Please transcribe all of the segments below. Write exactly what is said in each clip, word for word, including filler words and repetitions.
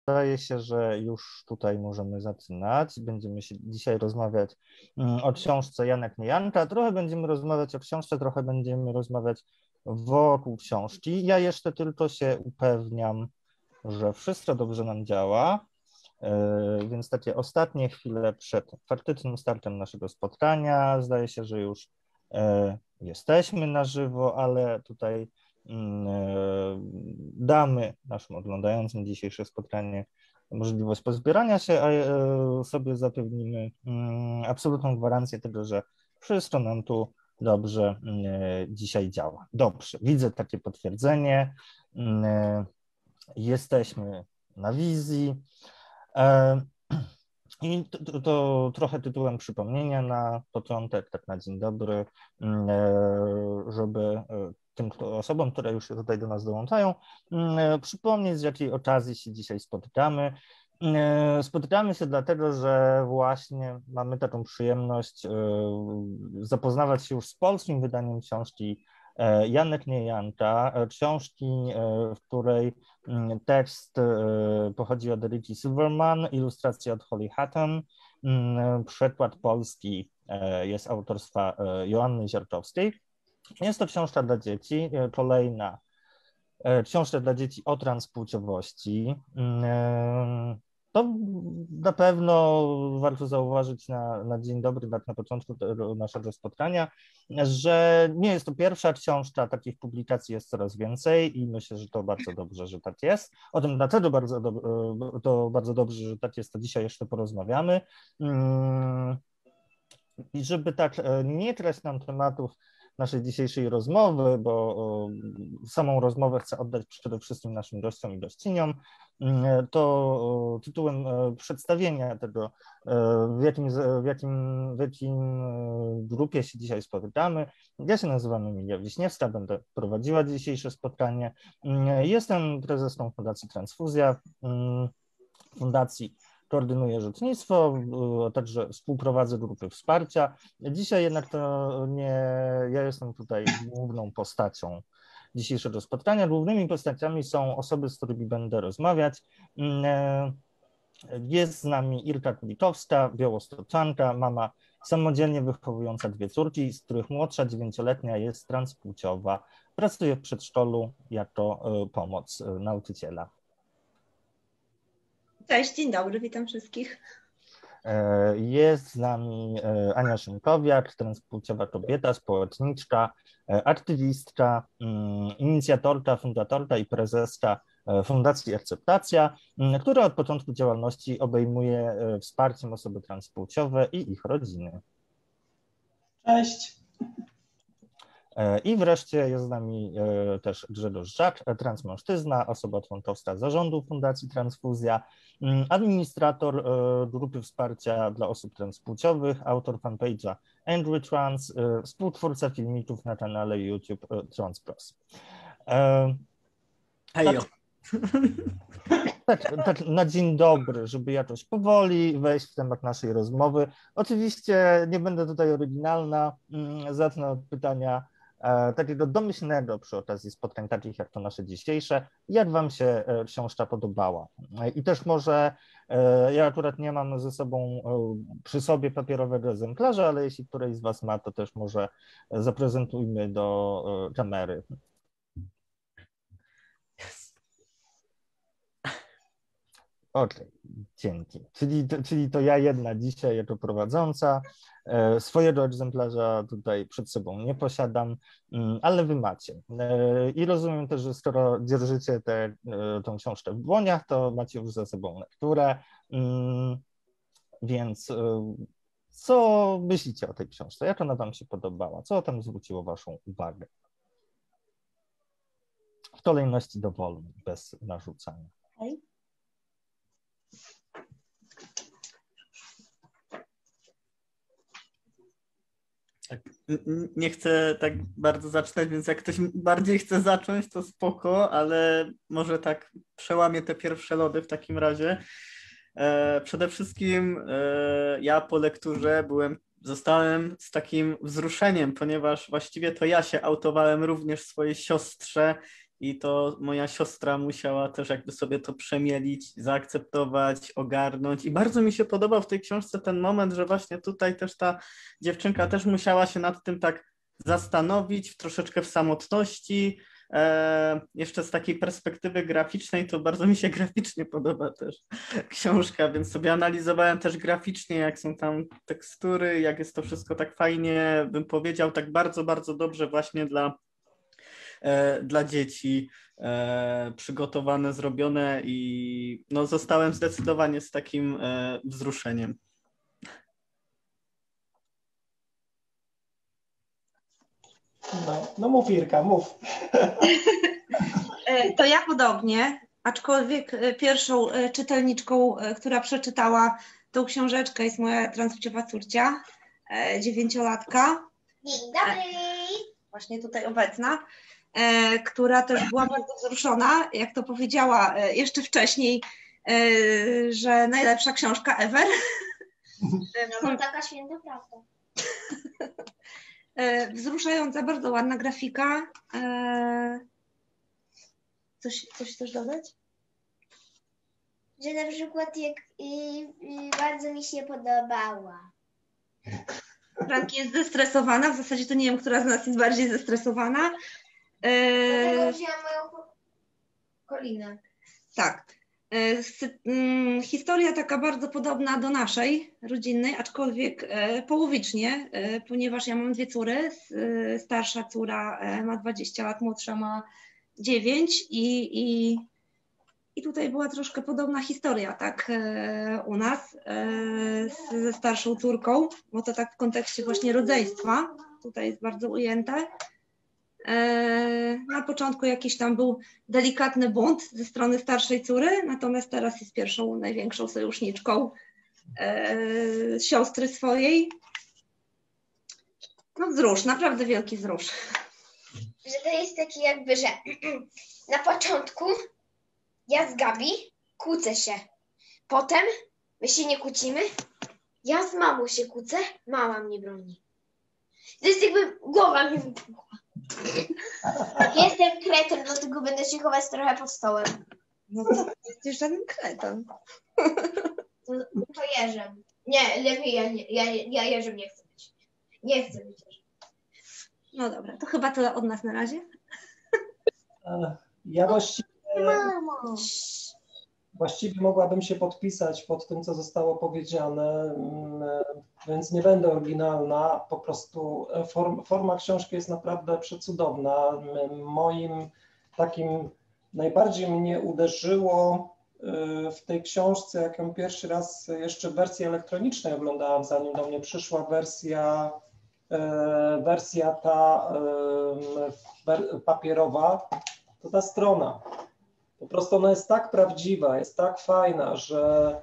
Wydaje się, że już tutaj możemy zaczynać. Będziemy się dzisiaj rozmawiać o książce Janek Niejanka. Trochę będziemy rozmawiać o książce, trochę będziemy rozmawiać wokół książki. Ja jeszcze tylko się upewniam, że wszystko dobrze nam działa, więc takie ostatnie chwile przed faktycznym startem naszego spotkania. Zdaje się, że już jesteśmy na żywo, ale tutaj damy naszym oglądającym dzisiejsze spotkanie możliwość pozbierania się, a sobie zapewnimy absolutną gwarancję tego, że wszystko nam tu dobrze dzisiaj działa. Dobrze, widzę takie potwierdzenie. Jesteśmy na wizji. I to, to trochę tytułem przypomnienia na początek, tak na dzień dobry, żeby tym osobom, które już tutaj do nas dołączają, przypomnieć, z jakiej okazji się dzisiaj spotykamy. Spotykamy się dlatego, że właśnie mamy taką przyjemność zapoznawać się już z polskim wydaniem książki Janek Niejanka, książki, w której tekst pochodzi od Eriki Silverman, ilustracje od Holly Hatton, przekład polski jest autorstwa Joanny Ziarkowskiej. Jest to książka dla dzieci, kolejna książka dla dzieci o transpłciowości. To na pewno warto zauważyć na, na dzień dobry, na, na początku naszego spotkania, że nie jest to pierwsza książka, takich publikacji jest coraz więcej i myślę, że to bardzo dobrze, że tak jest. O tym dlaczego bardzo do, to bardzo dobrze, że tak jest, to dzisiaj jeszcze porozmawiamy. I żeby tak nie kraść nam tematów naszej dzisiejszej rozmowy, bo samą rozmowę chcę oddać przede wszystkim naszym gościom i gościniom, to tytułem przedstawienia tego, w jakim, w jakim, w jakim grupie się dzisiaj spotykamy. Ja się nazywam Emilia Wiśniewska, będę prowadziła dzisiejsze spotkanie. Jestem prezeską Fundacji Transfuzja, fundacji koordynuję rzecznictwo, a także współprowadzę grupy wsparcia. Dzisiaj jednak to nie ja jestem tutaj główną postacią dzisiejszego spotkania. Głównymi postaciami są osoby, z którymi będę rozmawiać. Jest z nami Irka Kulikowska, białostoczanka, mama samodzielnie wychowująca dwie córki, z których młodsza, dziewięcioletnia, jest transpłciowa. Pracuje w przedszkolu jako pomoc nauczyciela. Cześć, dzień dobry, witam wszystkich. Jest z nami Ania Szymkowiak, transpłciowa kobieta, społeczniczka, aktywistka, inicjatorka, fundatorka i prezeska Fundacji Akceptacja, która od początku działalności obejmuje wsparciem osoby transpłciowe i ich rodziny. Cześć. I wreszcie jest z nami też Grzegorz Żak, transmężczyzna, osoba członkowska zarządu Fundacji Transfuzja, administrator grupy wsparcia dla osób transpłciowych, autor fanpage'a Angry Trans, współtwórca filmików na kanale YouTube Trans Plus. Hejo. Tak, tak, tak na dzień dobry, żeby jakoś powoli wejść w temat naszej rozmowy. Oczywiście nie będę tutaj oryginalna, zacznę od pytania takiego domyślnego przy okazji spotkań takich jak to nasze dzisiejsze. Jak wam się książka podobała? I też może, ja akurat nie mam ze sobą przy sobie papierowego egzemplarza, ale jeśli któryś z was ma, to też może zaprezentujmy do kamery. Okej, okay, dzięki. Czyli, czyli to ja jedna dzisiaj jako prowadząca. Swojego egzemplarza tutaj przed sobą nie posiadam, ale wy macie. I rozumiem też, że skoro dzierżycie tę tą książkę w dłoniach, to macie już za sobą lekturę. Więc co myślicie o tej książce? Jak ona wam się podobała? Co tam zwróciło waszą uwagę? W kolejności dowolnej, bez narzucania. Okay. Tak, nie chcę tak bardzo zaczynać, więc jak ktoś bardziej chce zacząć, to spoko, ale może tak przełamię te pierwsze lody w takim razie. E, przede wszystkim e, ja po lekturze byłem, zostałem z takim wzruszeniem, ponieważ właściwie to ja się autowałem również swojej siostrze i to moja siostra musiała też jakby sobie to przemielić, zaakceptować, ogarnąć i bardzo mi się podobał w tej książce ten moment, że właśnie tutaj też ta dziewczynka też musiała się nad tym tak zastanowić, troszeczkę w samotności. E, jeszcze z takiej perspektywy graficznej to bardzo mi się graficznie podoba też książka, więc sobie analizowałem też graficznie, jak są tam tekstury, jak jest to wszystko tak fajnie, bym powiedział, tak bardzo, bardzo dobrze właśnie dla, e, dla dzieci e, przygotowane, zrobione i no, zostałem zdecydowanie z takim e, wzruszeniem. No, no mów Irka, mów. To ja podobnie, aczkolwiek pierwszą czytelniczką, która przeczytała tą książeczkę, jest moja transpłciowa córcia, dziewięciolatka. Dzień dobry. Właśnie tutaj obecna, która też była bardzo wzruszona, jak to powiedziała jeszcze wcześniej, że najlepsza książka ever. No bo taka święta prawda. Wzruszająca, bardzo ładna grafika. Coś, coś chcesz dodać? Że na przykład jak y, y, bardzo mi się podobała. Franki jest zestresowana, w zasadzie to nie wiem, która z nas jest bardziej zestresowana. Dlatego wzięłam moją Kolinę. Tak. Historia taka bardzo podobna do naszej, rodzinnej, aczkolwiek połowicznie, ponieważ ja mam dwie córy. Starsza córa ma dwadzieścia lat, młodsza ma dziewięć i, i, i tutaj była troszkę podobna historia, tak, u nas ze starszą córką, bo to tak w kontekście właśnie rodzeństwa, tutaj jest bardzo ujęte. Na początku jakiś tam był delikatny bunt ze strony starszej córy, natomiast teraz jest pierwszą, największą sojuszniczką siostry swojej. No wzrusz, naprawdę wielki wzrusz. Że to jest taki jakby, że na początku ja z Gabi kłócę się. Potem my się nie kłócimy. Ja z mamą się kłócę, mama mnie broni. To jest jakby głowa mi wybuchła. Jestem kretyn, dlatego będę się chować trochę pod stołem. No to jesteś żaden kreton. To, to Jerzem. Nie, lepiej ja, nie, ja, ja Jerzem nie chcę być. Nie chcę być Jerzem. No dobra, to chyba tyle od nas na razie. Ja właściwie, Mamo. właściwie mogłabym się podpisać pod tym, co zostało powiedziane, więc nie będę oryginalna. Po prostu form, forma książki jest naprawdę przecudowna. Moim takim najbardziej mnie uderzyło w tej książce, jak ją pierwszy raz jeszcze w wersji elektronicznej oglądałam, zanim do mnie przyszła wersja wersja ta papierowa, to ta strona. Po prostu ona jest tak prawdziwa, jest tak fajna, że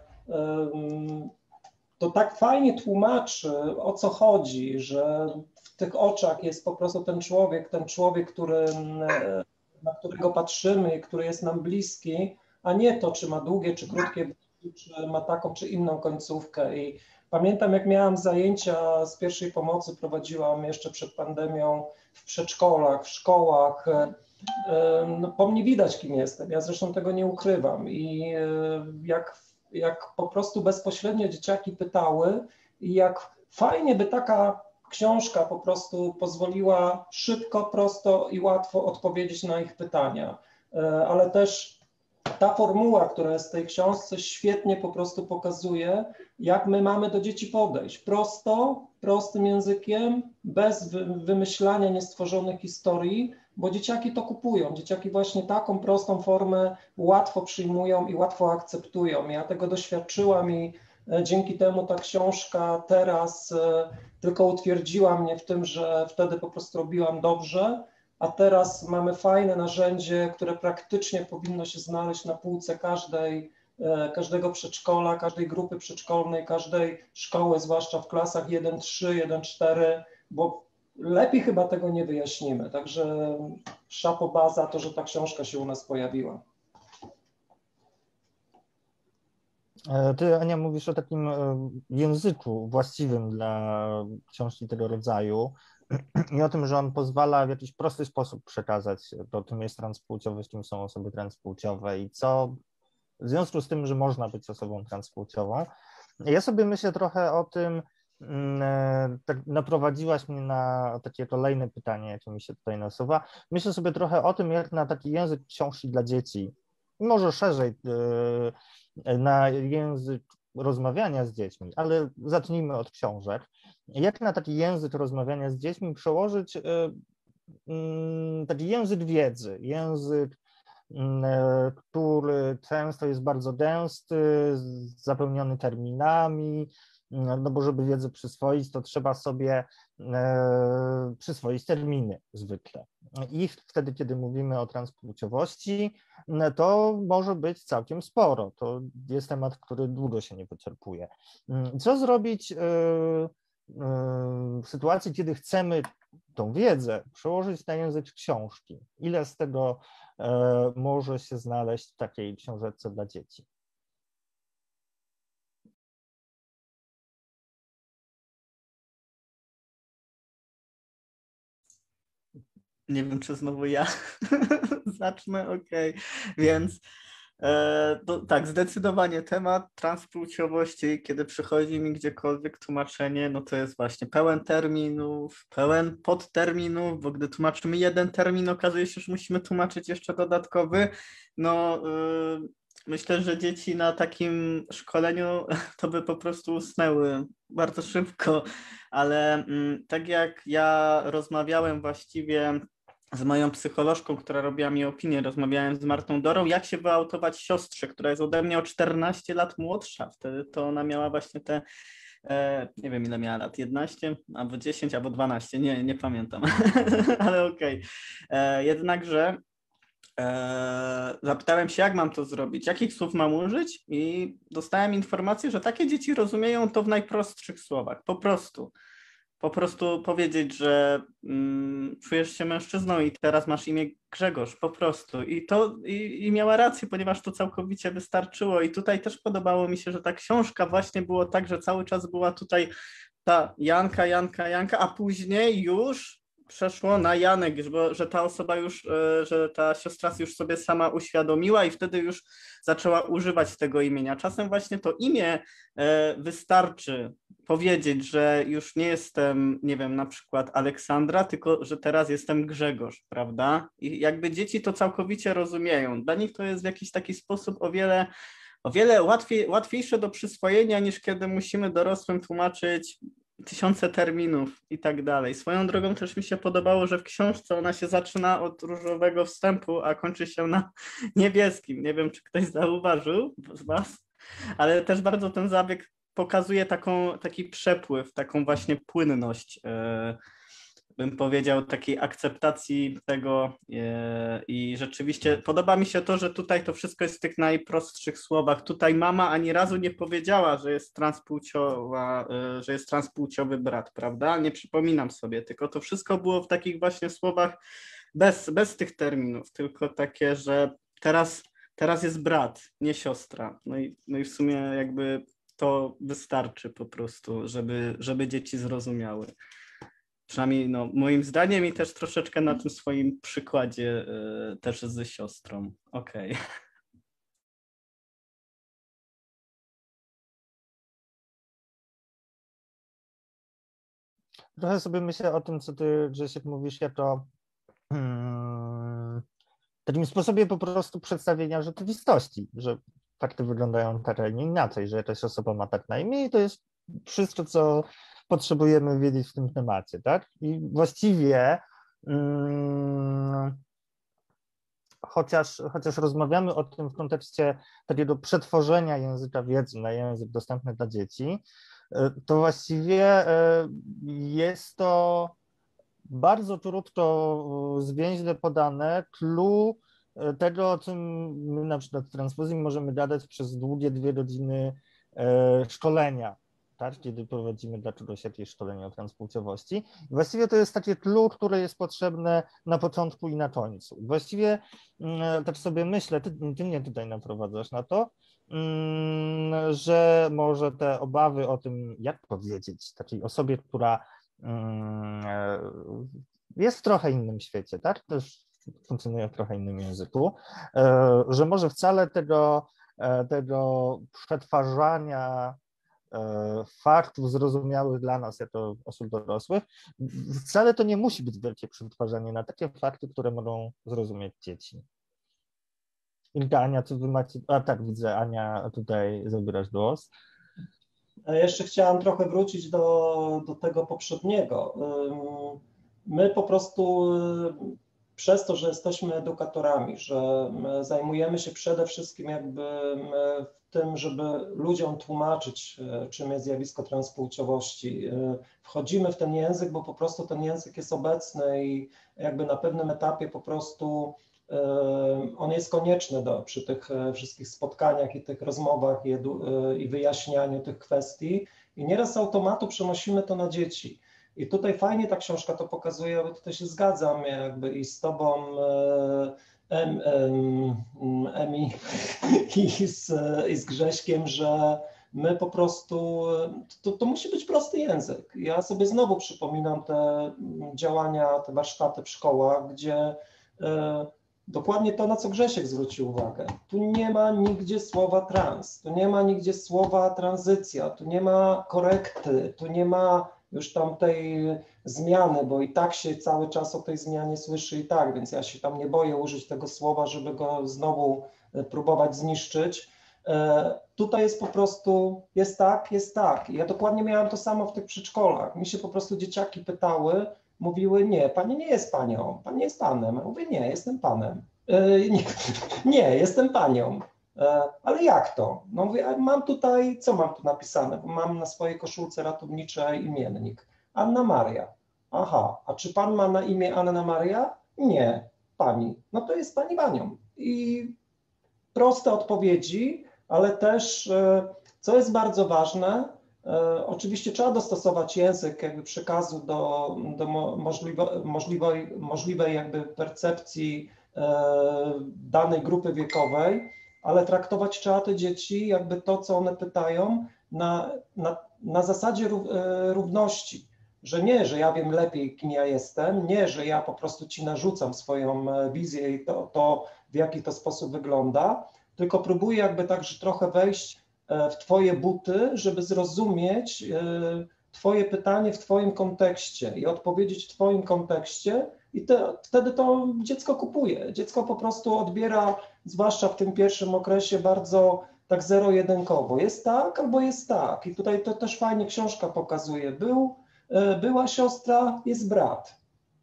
to tak fajnie tłumaczy, o co chodzi, że w tych oczach jest po prostu ten człowiek, ten człowiek, który, na którego patrzymy i który jest nam bliski, a nie to, czy ma długie, czy krótkie, czy ma taką, czy inną końcówkę. I pamiętam, jak miałam zajęcia z pierwszej pomocy, prowadziłam jeszcze przed pandemią w przedszkolach, w szkołach. No, po mnie widać, kim jestem. Ja zresztą tego nie ukrywam. I jak, jak po prostu bezpośrednio dzieciaki pytały i jak fajnie by taka książka po prostu pozwoliła szybko, prosto i łatwo odpowiedzieć na ich pytania. Ale też ta formuła, która jest w tej książce, świetnie po prostu pokazuje, jak my mamy do dzieci podejść. Prosto, prostym językiem, bez wymyślania niestworzonych historii, bo dzieciaki to kupują. Dzieciaki właśnie taką prostą formę łatwo przyjmują i łatwo akceptują. Ja tego doświadczyłam i dzięki temu ta książka teraz tylko utwierdziła mnie w tym, że wtedy po prostu robiłam dobrze, a teraz mamy fajne narzędzie, które praktycznie powinno się znaleźć na półce każdej, każdego przedszkola, każdej grupy przedszkolnej, każdej szkoły, zwłaszcza w klasach jeden trzy, jeden cztery, bo lepiej chyba tego nie wyjaśnimy. Także chapeau bas za to, że ta książka się u nas pojawiła. Ty, Ania, mówisz o takim języku właściwym dla książki tego rodzaju i o tym, że on pozwala w jakiś prosty sposób przekazać to, czym jest transpłciowy, czym są osoby transpłciowe i co w związku z tym, że można być osobą transpłciową. Ja sobie myślę trochę o tym, tak naprowadziłaś mnie na takie kolejne pytanie, jakie mi się tutaj nasuwa. Myślę sobie trochę o tym, jak na taki język książki dla dzieci, może szerzej na język rozmawiania z dziećmi, ale zacznijmy od książek. Jak na taki język rozmawiania z dziećmi przełożyć taki język wiedzy, język, który często jest bardzo gęsty, zapełniony terminami, no bo żeby wiedzę przyswoić, to trzeba sobie przyswoić terminy zwykle. I wtedy, kiedy mówimy o transpłciowości, to może być całkiem sporo. To jest temat, który długo się nie wyczerpuje. Co zrobić w sytuacji, kiedy chcemy tą wiedzę przełożyć na język książki? Ile z tego może się znaleźć w takiej książeczce dla dzieci? Nie wiem, czy znowu ja zacznę, okej. Okay. Więc e, to, tak, zdecydowanie temat transpłciowości, kiedy przychodzi mi gdziekolwiek tłumaczenie, no to jest właśnie pełen terminów, pełen podterminów, bo gdy tłumaczymy jeden termin, okazuje się, że musimy tłumaczyć jeszcze dodatkowy. No y, myślę, że dzieci na takim szkoleniu to by po prostu usnęły bardzo szybko, ale y, tak jak ja rozmawiałem właściwie z moją psycholożką, która robiła mi opinię, rozmawiałem z Martą Dorą, jak się wyautować siostrze, która jest ode mnie o czternaście lat młodsza. Wtedy to ona miała właśnie te, e, nie wiem ile miała lat, jedenaście, albo dziesięć, albo dwanaście, nie, nie pamiętam, ale okej. Okay. Jednakże e, zapytałem się, jak mam to zrobić, jakich słów mam użyć i dostałem informację, że takie dzieci rozumieją to w najprostszych słowach, po prostu. Po prostu powiedzieć, że mm, czujesz się mężczyzną i teraz masz imię Grzegorz, po prostu. I to i, i miała rację, ponieważ to całkowicie wystarczyło. I tutaj też podobało mi się, że ta książka właśnie było tak, że cały czas była tutaj ta Janka, Janka, Janka, a później już przeszło na Janek, bo, że ta osoba już, że ta siostra już sobie sama uświadomiła i wtedy już zaczęła używać tego imienia. Czasem właśnie to imię wystarczy powiedzieć, że już nie jestem, nie wiem, na przykład Aleksandra, tylko że teraz jestem Grzegorz, prawda? I jakby dzieci to całkowicie rozumieją. Dla nich to jest w jakiś taki sposób o wiele, o wiele łatwiej, łatwiejsze do przyswojenia, niż kiedy musimy dorosłym tłumaczyć tysiące terminów i tak dalej. Swoją drogą też mi się podobało, że w książce ona się zaczyna od różowego wstępu, a kończy się na niebieskim. Nie wiem, czy ktoś zauważył z was, ale też bardzo ten zabieg pokazuje taką, taki przepływ, taką właśnie płynność, e, bym powiedział, takiej akceptacji tego e, i rzeczywiście podoba mi się to, że tutaj to wszystko jest w tych najprostszych słowach. Tutaj mama ani razu nie powiedziała, że jest transpłciowa, e, że jest transpłciowy brat, prawda? Nie przypominam sobie, tylko to wszystko było w takich właśnie słowach bez, bez tych terminów, tylko takie, że teraz, teraz jest brat, nie siostra. No i, no i w sumie jakby to wystarczy po prostu, żeby, żeby dzieci zrozumiały. Przynajmniej no, moim zdaniem i też troszeczkę na tym swoim przykładzie y, też ze siostrą. Okej. Okay. Trochę sobie myślę o tym, co ty, Grzesiek, mówisz jako hmm, takim sposobie po prostu przedstawienia rzeczywistości, że fakty wyglądają tak, a nie inaczej, że jakaś osoba ma tak na imię i to jest wszystko, co potrzebujemy wiedzieć w tym temacie, tak? I właściwie hmm, chociaż, chociaż rozmawiamy o tym w kontekście takiego przetworzenia języka wiedzy na język dostępny dla dzieci, to właściwie jest to bardzo krótko, zwięźle podane clue tego, o czym my na przykład w transfuzji możemy gadać przez długie dwie godziny szkolenia, tak? Kiedy prowadzimy dla czegoś jakieś szkolenie o transpłciowości. Właściwie to jest takie clue, które jest potrzebne na początku i na końcu. Właściwie tak sobie myślę, ty, ty mnie tutaj naprowadzasz na to, że może te obawy o tym, jak powiedzieć takiej osobie, która jest w trochę innym świecie, tak? Też funkcjonuje w trochę innym języku, że może wcale tego, tego przetwarzania faktów zrozumiałych dla nas jako osób dorosłych, wcale to nie musi być wielkie przetwarzanie na takie fakty, które mogą zrozumieć dzieci. Ilka, Ania, co wy macie? A tak, widzę, Ania, tutaj zabierasz głos. Ja jeszcze chciałam trochę wrócić do, do tego poprzedniego. My po prostu przez to, że jesteśmy edukatorami, że zajmujemy się przede wszystkim jakby tym, żeby ludziom tłumaczyć, czym jest zjawisko transpłciowości. Wchodzimy w ten język, bo po prostu ten język jest obecny i jakby na pewnym etapie po prostu on jest konieczny do, przy tych wszystkich spotkaniach i tych rozmowach i, edu, i wyjaśnianiu tych kwestii i nieraz z automatu przenosimy to na dzieci. I tutaj fajnie ta książka to pokazuje, bo tutaj się zgadzam jakby i z tobą, em, em, Emi, i z, i z Grześkiem, że my po prostu, to, to musi być prosty język. Ja sobie znowu przypominam te działania, te warsztaty w szkołach, gdzie dokładnie to, na co Grzesiek zwrócił uwagę. Tu nie ma nigdzie słowa trans, tu nie ma nigdzie słowa tranzycja, tu nie ma korekty, tu nie ma już tam tej zmiany, bo i tak się cały czas o tej zmianie słyszy i tak, więc ja się tam nie boję użyć tego słowa, żeby go znowu próbować zniszczyć. Tutaj jest po prostu, jest tak, jest tak. I ja dokładnie miałam to samo w tych przedszkolach. Mi się po prostu dzieciaki pytały, mówiły, nie, pani nie jest panią, pan nie jest panem. Ja mówię, nie, jestem panem. Yy, nie, nie, jestem panią. Yy, ale jak to? No mówię, mam tutaj, co mam tu napisane? Mam na swojej koszulce ratowniczej imiennik. Anna Maria. Aha, a czy pan ma na imię Anna Maria? Nie, pani. No to jest pani panią. I proste odpowiedzi, ale też, yy, co jest bardzo ważne, E, oczywiście trzeba dostosować język jakby przekazu do, do możliwe, możliwej, możliwej jakby percepcji e, danej grupy wiekowej, ale traktować trzeba te dzieci jakby to, co one pytają na, na, na zasadzie rów, e, równości, że nie, że ja wiem lepiej, kim ja jestem, nie, że ja po prostu ci narzucam swoją wizję i to, to w jaki to sposób wygląda, tylko próbuję jakby także trochę wejść w twoje buty, żeby zrozumieć twoje pytanie w twoim kontekście i odpowiedzieć w twoim kontekście i te, wtedy to dziecko kupuje. Dziecko po prostu odbiera, zwłaszcza w tym pierwszym okresie, bardzo tak zero-jedynkowo. Jest tak albo jest tak. I tutaj to też fajnie książka pokazuje. Był, była siostra, jest brat.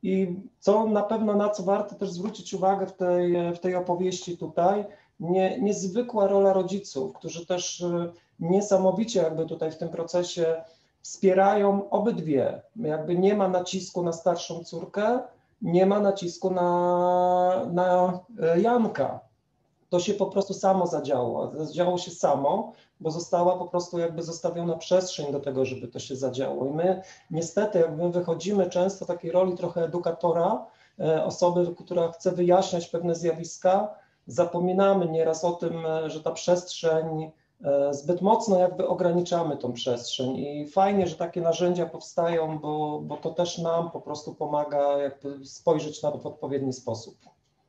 I co na pewno, na co warto też zwrócić uwagę w tej, w tej opowieści tutaj, Nie, niezwykła rola rodziców, którzy też niesamowicie jakby tutaj w tym procesie wspierają obydwie. Jakby nie ma nacisku na starszą córkę, nie ma nacisku na, na Janka. To się po prostu samo zadziało. Zadziało się samo, bo została po prostu jakby zostawiona przestrzeń do tego, żeby to się zadziało. I my niestety jakby wychodzimy często w takiej roli trochę edukatora, osoby, która chce wyjaśniać pewne zjawiska, zapominamy nieraz o tym, że ta przestrzeń, zbyt mocno jakby ograniczamy tą przestrzeń i fajnie, że takie narzędzia powstają, bo, bo to też nam po prostu pomaga jakby spojrzeć na to w odpowiedni sposób.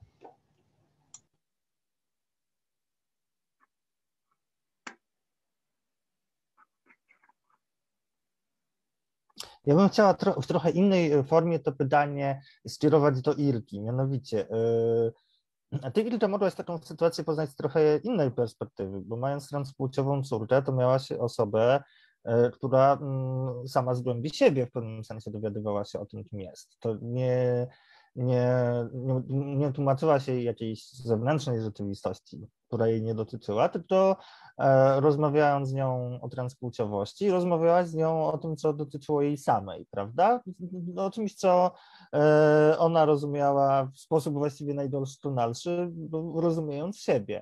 Ja bym chciała tro w trochę innej formie to pytanie skierować do Irki, mianowicie a ty, Ilka, mogłaś taką sytuację poznać z trochę innej perspektywy, bo mając transpłciową córkę, to miałaś osobę, która sama z głębi siebie w pewnym sensie dowiadywała się o tym, kim jest. To nie, nie, nie, nie tłumaczyła się jakiejś zewnętrznej rzeczywistości, która jej nie dotyczyła, tylko e, rozmawiając z nią o transpłciowości, rozmawiałaś z nią o tym, co dotyczyło jej samej, prawda? O czymś, co e, ona rozumiała w sposób właściwie najdoskonalszy, rozumiejąc siebie.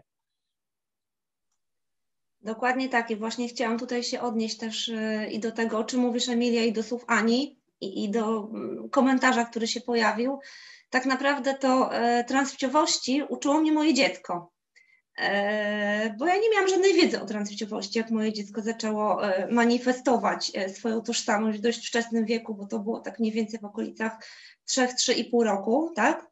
Dokładnie tak i właśnie chciałam tutaj się odnieść też i do tego, o czym mówisz, Emilia, i do słów Ani, i, i do komentarza, który się pojawił. Tak naprawdę to transpłciowości uczyło mnie moje dziecko. bo ja nie miałam żadnej wiedzy o transpłciowości, jak moje dziecko zaczęło manifestować swoją tożsamość w dość wczesnym wieku, bo to było tak mniej więcej w okolicach trzech, trzy i pół roku, tak?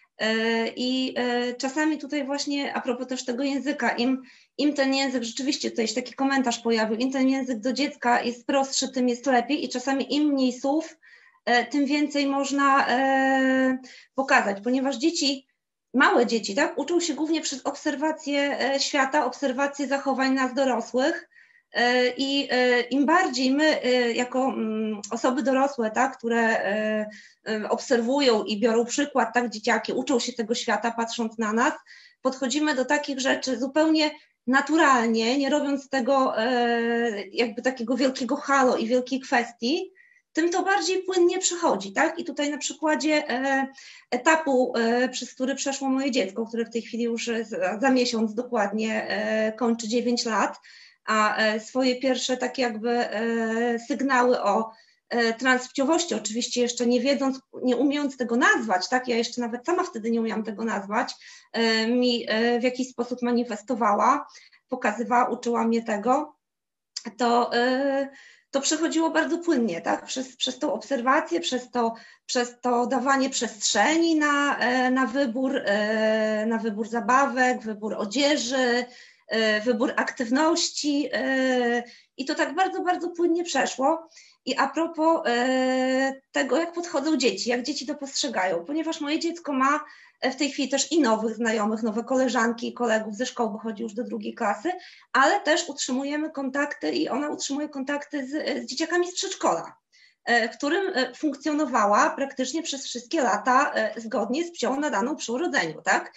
I czasami tutaj właśnie a propos też tego języka, im, im ten język, rzeczywiście tutaj się taki komentarz pojawił, im ten język do dziecka jest prostszy, tym jest lepiej i czasami im mniej słów, tym więcej można pokazać, ponieważ dzieci, małe dzieci, tak, uczą się głównie przez obserwację świata, obserwację zachowań nas dorosłych i im bardziej my jako osoby dorosłe, tak, które obserwują i biorą przykład, tak, dzieciaki uczą się tego świata patrząc na nas, podchodzimy do takich rzeczy zupełnie naturalnie, nie robiąc tego jakby takiego wielkiego halo i wielkiej kwestii, tym to bardziej płynnie przychodzi, tak? I tutaj na przykładzie etapu, przez który przeszło moje dziecko, które w tej chwili już za, za miesiąc dokładnie kończy dziewięć lat, a swoje pierwsze takie jakby sygnały o transpłciowości, oczywiście jeszcze nie wiedząc, nie umiejąc tego nazwać, tak? Ja jeszcze nawet sama wtedy nie umiałam tego nazwać, mi w jakiś sposób manifestowała, pokazywała, uczyła mnie tego, to to przechodziło bardzo płynnie, tak? Przez, przez tą obserwację, przez to, przez to dawanie przestrzeni na, na, wybór, na wybór zabawek, wybór odzieży, wybór aktywności i to tak bardzo, bardzo płynnie przeszło. I a propos tego, jak podchodzą dzieci, jak dzieci to postrzegają, ponieważ moje dziecko ma w tej chwili też i nowych znajomych, nowe koleżanki i kolegów ze szkoły, bo chodzi już do drugiej klasy, ale też utrzymujemy kontakty i ona utrzymuje kontakty z, z dzieciakami z przedszkola, w którym funkcjonowała praktycznie przez wszystkie lata zgodnie z psią nadaną przy urodzeniu, tak?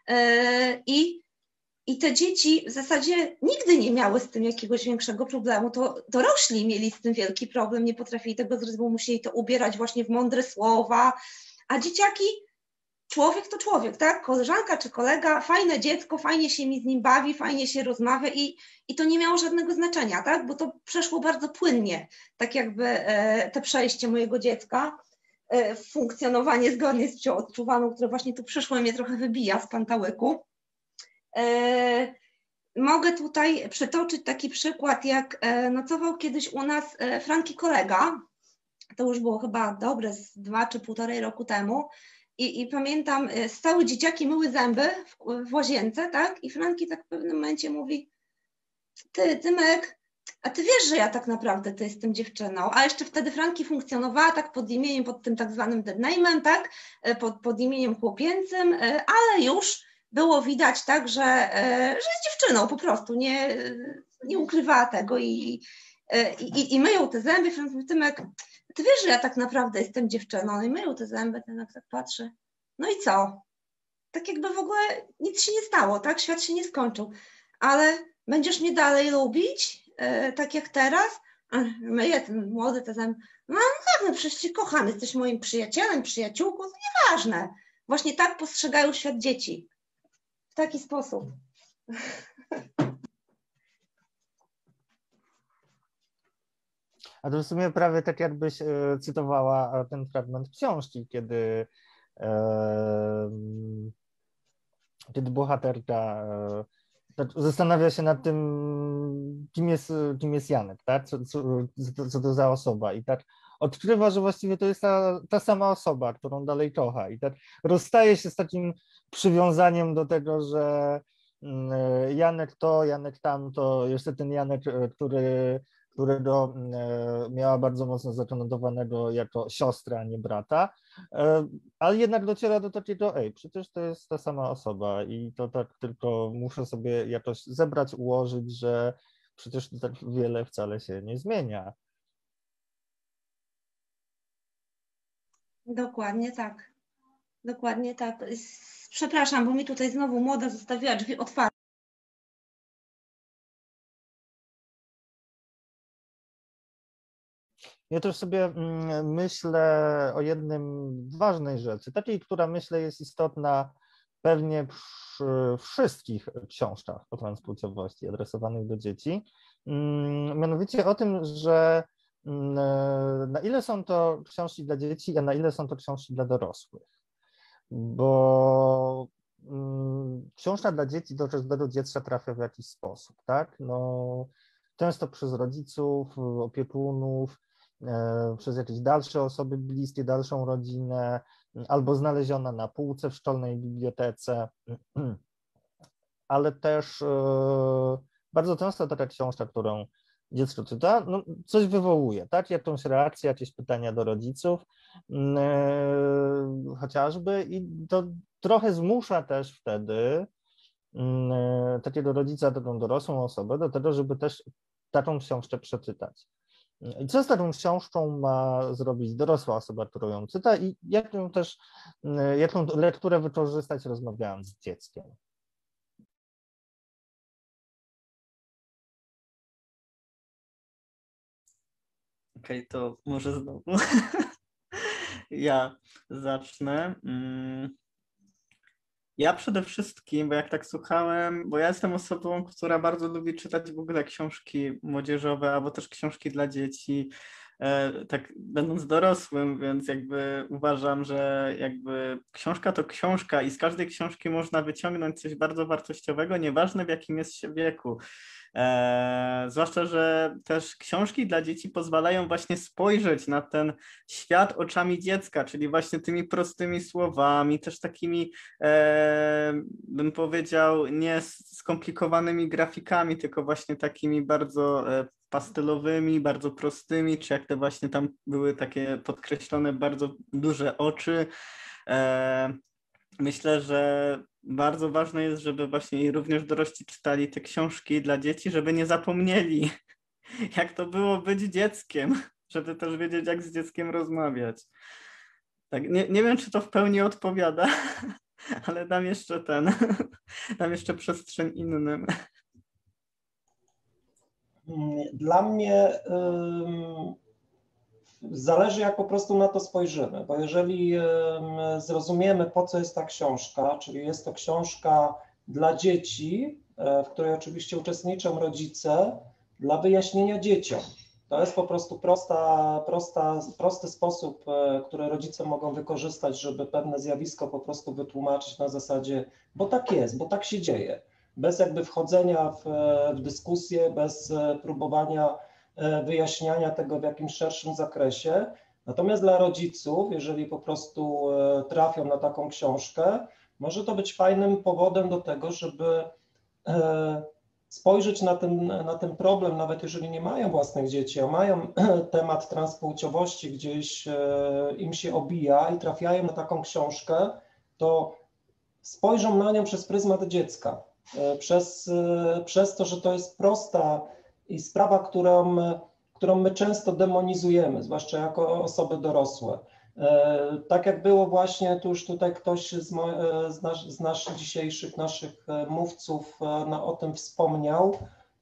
I I te dzieci w zasadzie nigdy nie miały z tym jakiegoś większego problemu, to dorośli mieli z tym wielki problem, nie potrafili tego zrozumieć, bo musieli to ubierać właśnie w mądre słowa, a dzieciaki, człowiek to człowiek, tak? Koleżanka czy kolega, fajne dziecko, fajnie się mi z nim bawi, fajnie się rozmawia i, i to nie miało żadnego znaczenia, tak? Bo to przeszło bardzo płynnie, tak jakby e, te przejście mojego dziecka, e, funkcjonowanie zgodnie z psią odczuwaną, które właśnie tu przyszło i mnie trochę wybija z pantałyku. Mogę tutaj przytoczyć taki przykład, jak nocował kiedyś u nas Franki kolega, to już było chyba dobre z dwa czy półtorej roku temu i, i pamiętam, stały dzieciaki myły zęby w, w łazience, tak, i Franki tak w pewnym momencie mówi: ty, Tymek, a ty wiesz, że ja tak naprawdę to jestem dziewczyną, a jeszcze wtedy Franki funkcjonowała tak pod imieniem, pod tym tak zwanym deadname'em, tak, pod, pod imieniem chłopięcym, ale już było widać tak, że, że jest dziewczyną po prostu, nie, nie ukrywała tego i, i, i myją te zęby. Frank mówi: Tymek, ty wiesz, że ja tak naprawdę jestem dziewczyną, i myją te zęby, Tymek tak patrzy, no i co? Tak jakby w ogóle nic się nie stało, tak? Świat się nie skończył, ale będziesz mnie dalej lubić, tak jak teraz? Myję ten młody te zęby, no tak, no przecież cię kocham, jesteś moim przyjacielem, przyjaciółką, to nieważne. Właśnie tak postrzegają świat dzieci. W taki sposób. A to w sumie prawie tak jakbyś e, cytowała ten fragment książki, kiedy, e, kiedy bohaterka e, zastanawia się nad tym, kim jest, kim jest Janek, tak? Co, co, co to za osoba i tak odkrywa, że właściwie to jest ta, ta sama osoba, którą dalej kocha i tak rozstaje się z takim przywiązaniem do tego, że Janek to, Janek tamto, jeszcze ten Janek, który, którego miała bardzo mocno zakonotowanego jako siostrę, a nie brata, ale jednak dociera do takiego: ej, przecież to jest ta sama osoba i to tak tylko muszę sobie jakoś zebrać, ułożyć, że przecież to tak wiele wcale się nie zmienia. Dokładnie tak. Dokładnie tak. Przepraszam, bo mi tutaj znowu młoda zostawiła drzwi otwarte. Ja też sobie myślę o jednym ważnej rzeczy, takiej, która myślę jest istotna pewnie przy wszystkich książkach o transpłciowości adresowanych do dzieci, mianowicie o tym, że na ile są to książki dla dzieci, a na ile są to książki dla dorosłych. Bo książka dla dzieci do każdego dziecka trafia w jakiś sposób, tak? No, często przez rodziców, opiekunów, przez jakieś dalsze osoby bliskie, dalszą rodzinę, albo znaleziona na półce w szkolnej bibliotece, ale też bardzo często taka książka, którą dziecko czyta, no, coś wywołuje, tak? Jakąś reakcję, jakieś pytania do rodziców chociażby i to trochę zmusza też wtedy takiego rodzica, taką dorosłą osobę do tego, żeby też taką książkę przeczytać. I co z taką książką ma zrobić dorosła osoba, którą ją czyta i jak ją też, jaką lekturę wykorzystać, rozmawiając z dzieckiem? Okej, okay, to może znowu ja zacznę. Ja przede wszystkim, bo jak tak słuchałem, bo ja jestem osobą, która bardzo lubi czytać w ogóle książki młodzieżowe albo też książki dla dzieci, tak będąc dorosłym, więc jakby uważam, że jakby książka to książka i z każdej książki można wyciągnąć coś bardzo wartościowego, nieważne w jakim jest się wieku. Eee, zwłaszcza, że też książki dla dzieci pozwalają właśnie spojrzeć na ten świat oczami dziecka, czyli właśnie tymi prostymi słowami, też takimi, e, bym powiedział, nie skomplikowanymi grafikami, tylko właśnie takimi bardzo e, pastelowymi, bardzo prostymi, czy jak te właśnie tam były takie podkreślone bardzo duże oczy. E, myślę, że bardzo ważne jest, żeby właśnie również dorośli czytali te książki dla dzieci, żeby nie zapomnieli, jak to było być dzieckiem, żeby też wiedzieć, jak z dzieckiem rozmawiać. Tak, nie, nie wiem, czy to w pełni odpowiada, ale dam jeszcze ten, dam jeszcze przestrzeń innym. Dla mnie ym, zależy, jak po prostu na to spojrzymy, bo jeżeli ym, zrozumiemy, po co jest ta książka, czyli jest to książka dla dzieci, w której oczywiście uczestniczą rodzice, dla wyjaśnienia dzieciom. To jest po prostu prosta, prosta, prosty sposób, który rodzice mogą wykorzystać, żeby pewne zjawisko po prostu wytłumaczyć na zasadzie, bo tak jest, bo tak się dzieje. Bez jakby wchodzenia w, w dyskusję, bez próbowania wyjaśniania tego w jakimś szerszym zakresie. Natomiast dla rodziców, jeżeli po prostu trafią na taką książkę, może to być fajnym powodem do tego, żeby spojrzeć na ten, na ten problem, nawet jeżeli nie mają własnych dzieci, a mają temat transpłciowości gdzieś im się obija i trafiają na taką książkę, to spojrzą na nią przez pryzmat dziecka, przez, przez to, że to jest prosta i sprawa, którą, którą my często demonizujemy, zwłaszcza jako osoby dorosłe. Tak jak było właśnie, tu już tutaj ktoś z, z, nas, z naszych dzisiejszych naszych mówców na, o tym wspomniał,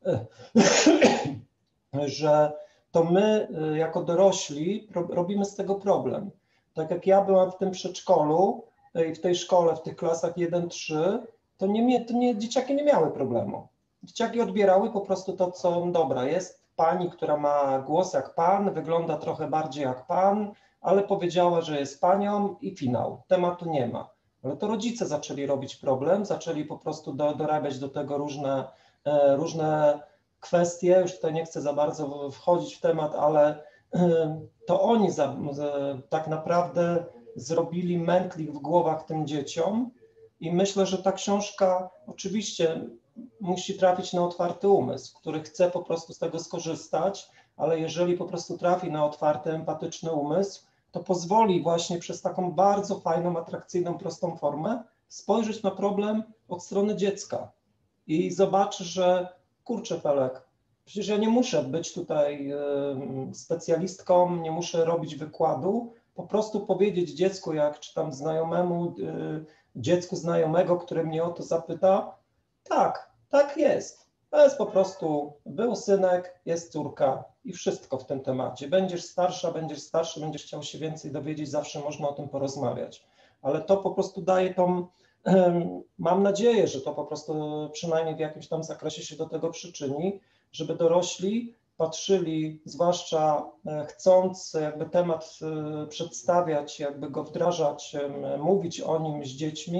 że to my jako dorośli robimy z tego problem. Tak jak ja byłam w tym przedszkolu i w tej szkole, w tych klasach jeden trzy, to, nie, to nie, dzieciaki nie miały problemu. Dzieciaki odbierały po prostu to, co dobra, jest pani, która ma głos jak pan, wygląda trochę bardziej jak pan, ale powiedziała, że jest panią i finał, tematu nie ma. Ale to rodzice zaczęli robić problem, zaczęli po prostu do, dorabiać do tego różne, e, różne kwestie, już tutaj nie chcę za bardzo wchodzić w temat, ale e, to oni za, e, tak naprawdę zrobili mętlik w głowach tym dzieciom i myślę, że ta książka oczywiście musi trafić na otwarty umysł, który chce po prostu z tego skorzystać, ale jeżeli po prostu trafi na otwarty, empatyczny umysł, to pozwoli właśnie przez taką bardzo fajną, atrakcyjną, prostą formę spojrzeć na problem od strony dziecka i zobaczy, że kurczę Felek, przecież ja nie muszę być tutaj specjalistką, nie muszę robić wykładu, po prostu powiedzieć dziecku, jak czy tam znajomemu, dziecku znajomego, który mnie o to zapyta, tak, tak jest. To jest po prostu, był synek, jest córka i wszystko w tym temacie. Będziesz starsza, będziesz starszy, będziesz chciał się więcej dowiedzieć, zawsze można o tym porozmawiać. Ale to po prostu daje tą, mam nadzieję, że to po prostu przynajmniej w jakimś tam zakresie się do tego przyczyni, żeby dorośli patrzyli, zwłaszcza chcąc jakby temat przedstawiać, jakby go wdrażać, mówić o nim z dziećmi,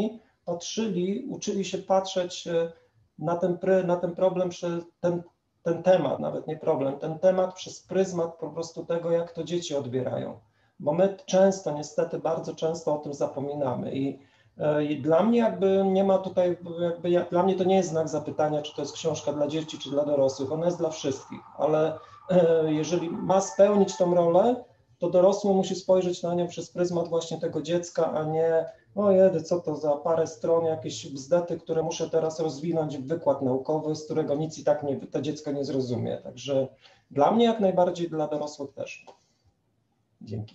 patrzyli, uczyli się patrzeć na ten, na ten problem, ten, ten temat, nawet nie problem, ten temat przez pryzmat po prostu tego, jak to dzieci odbierają. Bo my często, niestety bardzo często o tym zapominamy i, i dla mnie jakby nie ma tutaj, jakby dla mnie to nie jest znak zapytania, czy to jest książka dla dzieci, czy dla dorosłych, ona jest dla wszystkich, ale jeżeli ma spełnić tą rolę, to dorosły musi spojrzeć na nią przez pryzmat właśnie tego dziecka, a nie o jedy, co to za parę stron, jakieś bzdety, które muszę teraz rozwinąć w wykład naukowy, z którego nic i tak nie, to dziecko nie zrozumie. Także dla mnie jak najbardziej, dla dorosłych też. Dzięki.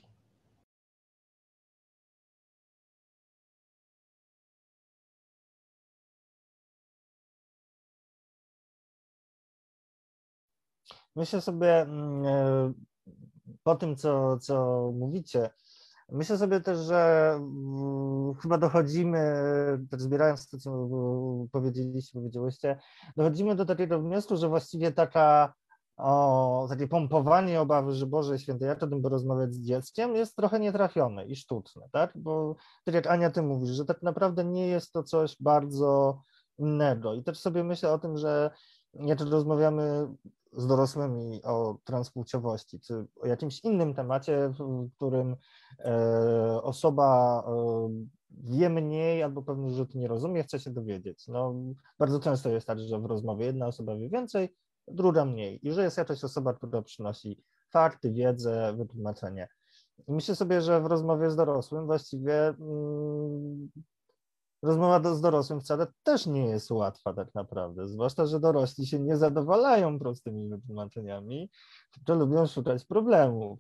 Myślę sobie po tym, co, co mówicie, myślę sobie też, że chyba dochodzimy, też zbierając to, co powiedzieliście, powiedziałyście, dochodzimy do takiego wniosku, że właściwie taka o takie pompowanie obawy, że Boże Święty, jak to bym porozmawiać z dzieckiem, jest trochę nietrafione i sztuczne, tak? Bo tak jak Ania, ty mówisz, że tak naprawdę nie jest to coś bardzo innego. I też sobie myślę o tym, że jak rozmawiamy z dorosłymi o transpłciowości, czy o jakimś innym temacie, w którym e, osoba e, wie mniej albo pewnych rzeczy nie rozumie, chce się dowiedzieć. No, bardzo często jest tak, że w rozmowie jedna osoba wie więcej, druga mniej i że jest jakaś osoba, która przynosi fakty, wiedzę, wytłumaczenie. I myślę sobie, że w rozmowie z dorosłym właściwie mm, rozmowa z dorosłym wcale też nie jest łatwa tak naprawdę, zwłaszcza, że dorośli się nie zadowalają prostymi wytłumaczeniami, tylko lubią szukać problemów.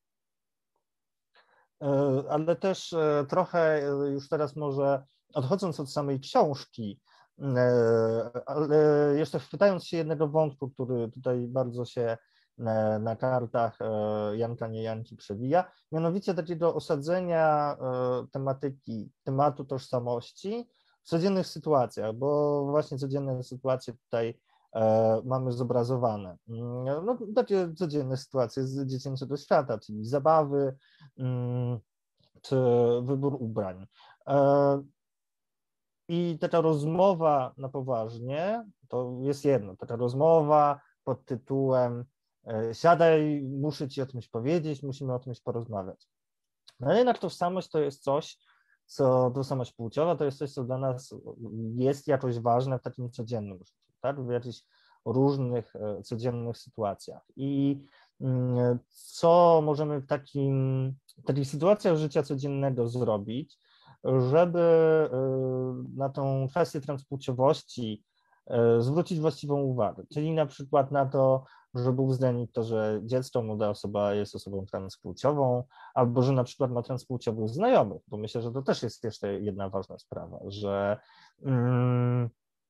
Ale też trochę już teraz może odchodząc od samej książki, ale jeszcze wpytając się jednego wątku, który tutaj bardzo się na kartach Janka nie Janki przewija, mianowicie takiego osadzenia tematyki, tematu tożsamości w codziennych sytuacjach, bo właśnie codzienne sytuacje tutaj mamy zobrazowane. No, takie codzienne sytuacje z dziecięcego świata, czyli zabawy czy wybór ubrań. I taka rozmowa na poważnie to jest jedno, taka rozmowa pod tytułem siadaj, muszę ci o czymś powiedzieć, musimy o czymś porozmawiać. No jednak tożsamość to jest coś, co tożsamość płciowa to jest coś, co dla nas jest jakoś ważne w takim codziennym życiu, tak? W jakichś różnych codziennych sytuacjach. I co możemy w takim, w takich sytuacjach życia codziennego zrobić, żeby na tą kwestię transpłciowości zwrócić właściwą uwagę, czyli na przykład na to, żeby uwzględnić to, że dziecko, młoda osoba jest osobą transpłciową, albo że na przykład ma transpłciowych znajomych, bo myślę, że to też jest jeszcze jedna ważna sprawa, że mm,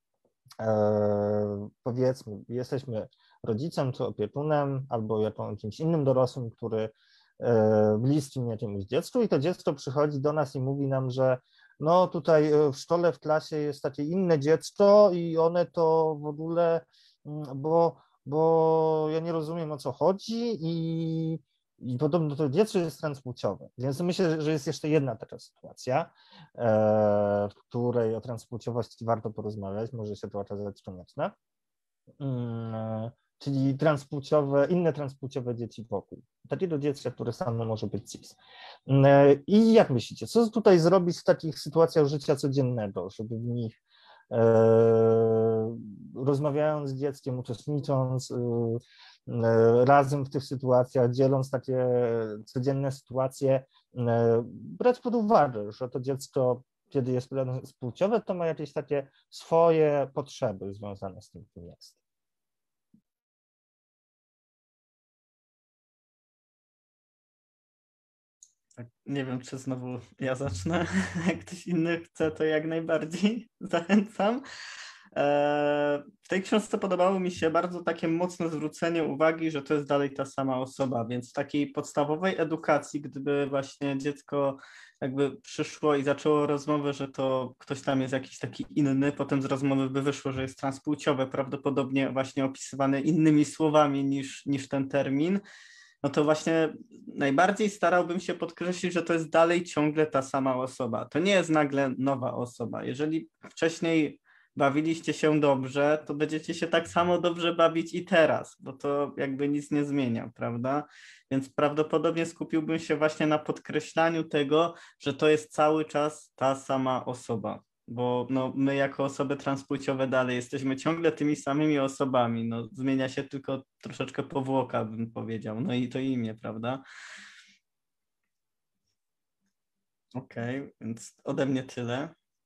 e, powiedzmy, jesteśmy rodzicem czy opiekunem, albo jakimś innym dorosłym, który e, bliskim jakiemuś dziecku i to dziecko przychodzi do nas i mówi nam, że no tutaj w szkole, w klasie jest takie inne dziecko i one to w ogóle, bo, bo ja nie rozumiem, o co chodzi i, i podobno to dziecko jest transpłciowe. Więc myślę, że jest jeszcze jedna taka sytuacja, w której o transpłciowości warto porozmawiać, może się to okazać konieczne, czyli transpłciowe, inne transpłciowe dzieci wokół. Takiego dziecka, które samo może być cis. I jak myślicie, co tutaj zrobić w takich sytuacjach życia codziennego, żeby w nich e, rozmawiając z dzieckiem, uczestnicząc e, razem w tych sytuacjach, dzieląc takie codzienne sytuacje, e, brać pod uwagę, że to dziecko, kiedy jest transpłciowe, to ma jakieś takie swoje potrzeby związane z tym, kim jest. Nie wiem, czy znowu ja zacznę. Jak ktoś inny chce, to jak najbardziej zachęcam. W tej książce podobało mi się bardzo takie mocne zwrócenie uwagi, że to jest dalej ta sama osoba, więc w takiej podstawowej edukacji, gdyby właśnie dziecko jakby przyszło i zaczęło rozmowę, że to ktoś tam jest jakiś taki inny, potem z rozmowy by wyszło, że jest transpłciowe, prawdopodobnie właśnie opisywane innymi słowami niż, niż ten termin, no to właśnie najbardziej starałbym się podkreślić, że to jest dalej ciągle ta sama osoba. To nie jest nagle nowa osoba. Jeżeli wcześniej bawiliście się dobrze, to będziecie się tak samo dobrze bawić i teraz, bo to jakby nic nie zmienia, prawda? Więc prawdopodobnie skupiłbym się właśnie na podkreślaniu tego, że to jest cały czas ta sama osoba. Bo no, my jako osoby transpłciowe dalej jesteśmy ciągle tymi samymi osobami. No, zmienia się tylko troszeczkę powłoka, bym powiedział. No i to imię, prawda? Okej, okay, więc ode mnie tyle.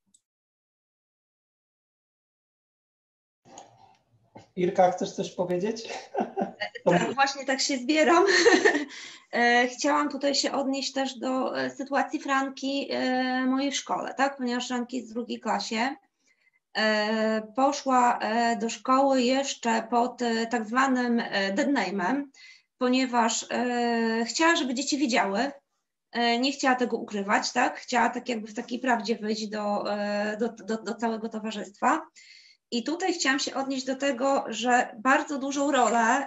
Irka, chcesz coś powiedzieć? Tak, właśnie tak się zbieram. Chciałam tutaj się odnieść też do sytuacji Franki mojej w szkole, tak? Ponieważ Franki jest w drugiej klasie. Poszła do szkoły jeszcze pod tak zwanym deadname'em, ponieważ chciała, żeby dzieci wiedziały, nie chciała tego ukrywać, tak? Chciała tak jakby w takiej prawdzie wyjść do, do, do, do całego towarzystwa. I tutaj chciałam się odnieść do tego, że bardzo dużą rolę,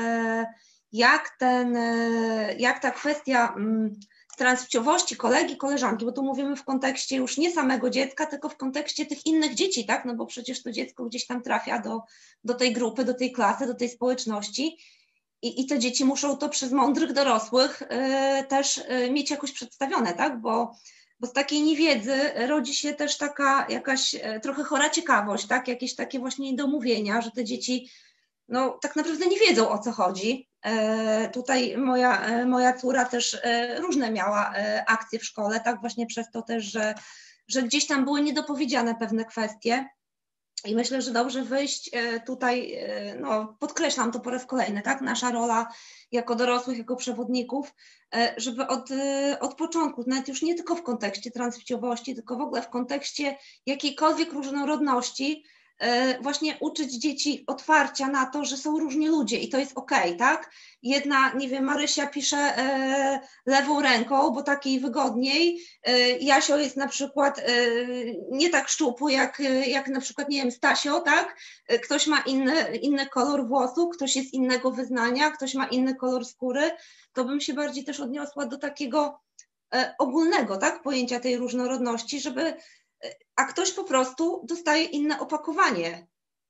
jak, ten, jak ta kwestia transpłciowości kolegi, koleżanki, bo tu mówimy w kontekście już nie samego dziecka, tylko w kontekście tych innych dzieci, tak? No bo przecież to dziecko gdzieś tam trafia do, do tej grupy, do tej klasy, do tej społeczności i, i te dzieci muszą to przez mądrych dorosłych też mieć jakoś przedstawione, tak? Bo Bo z takiej niewiedzy rodzi się też taka jakaś trochę chora ciekawość, tak? Jakieś takie właśnie niedomówienia, że te dzieci no, tak naprawdę nie wiedzą, o co chodzi. E, tutaj moja, moja córa też różne miała akcje w szkole, tak? Właśnie przez to też, że, że gdzieś tam były niedopowiedziane pewne kwestie. I myślę, że dobrze wyjść tutaj, no podkreślam to po raz kolejny, tak? Nasza rola jako dorosłych, jako przewodników, żeby od, od początku, nawet już nie tylko w kontekście transpłciowości, tylko w ogóle w kontekście jakiejkolwiek różnorodności, właśnie uczyć dzieci otwarcia na to, że są różni ludzie i to jest okej, tak? Jedna, nie wiem, Marysia pisze e, lewą ręką, bo tak jej wygodniej, e, Jasio jest na przykład e, nie tak szczupły jak, jak na przykład, nie wiem, Stasio, tak? E, ktoś ma inny, inny kolor włosów, ktoś jest innego wyznania, ktoś ma inny kolor skóry, to bym się bardziej też odniosła do takiego e, ogólnego, tak? Pojęcia tej różnorodności, żeby a ktoś po prostu dostaje inne opakowanie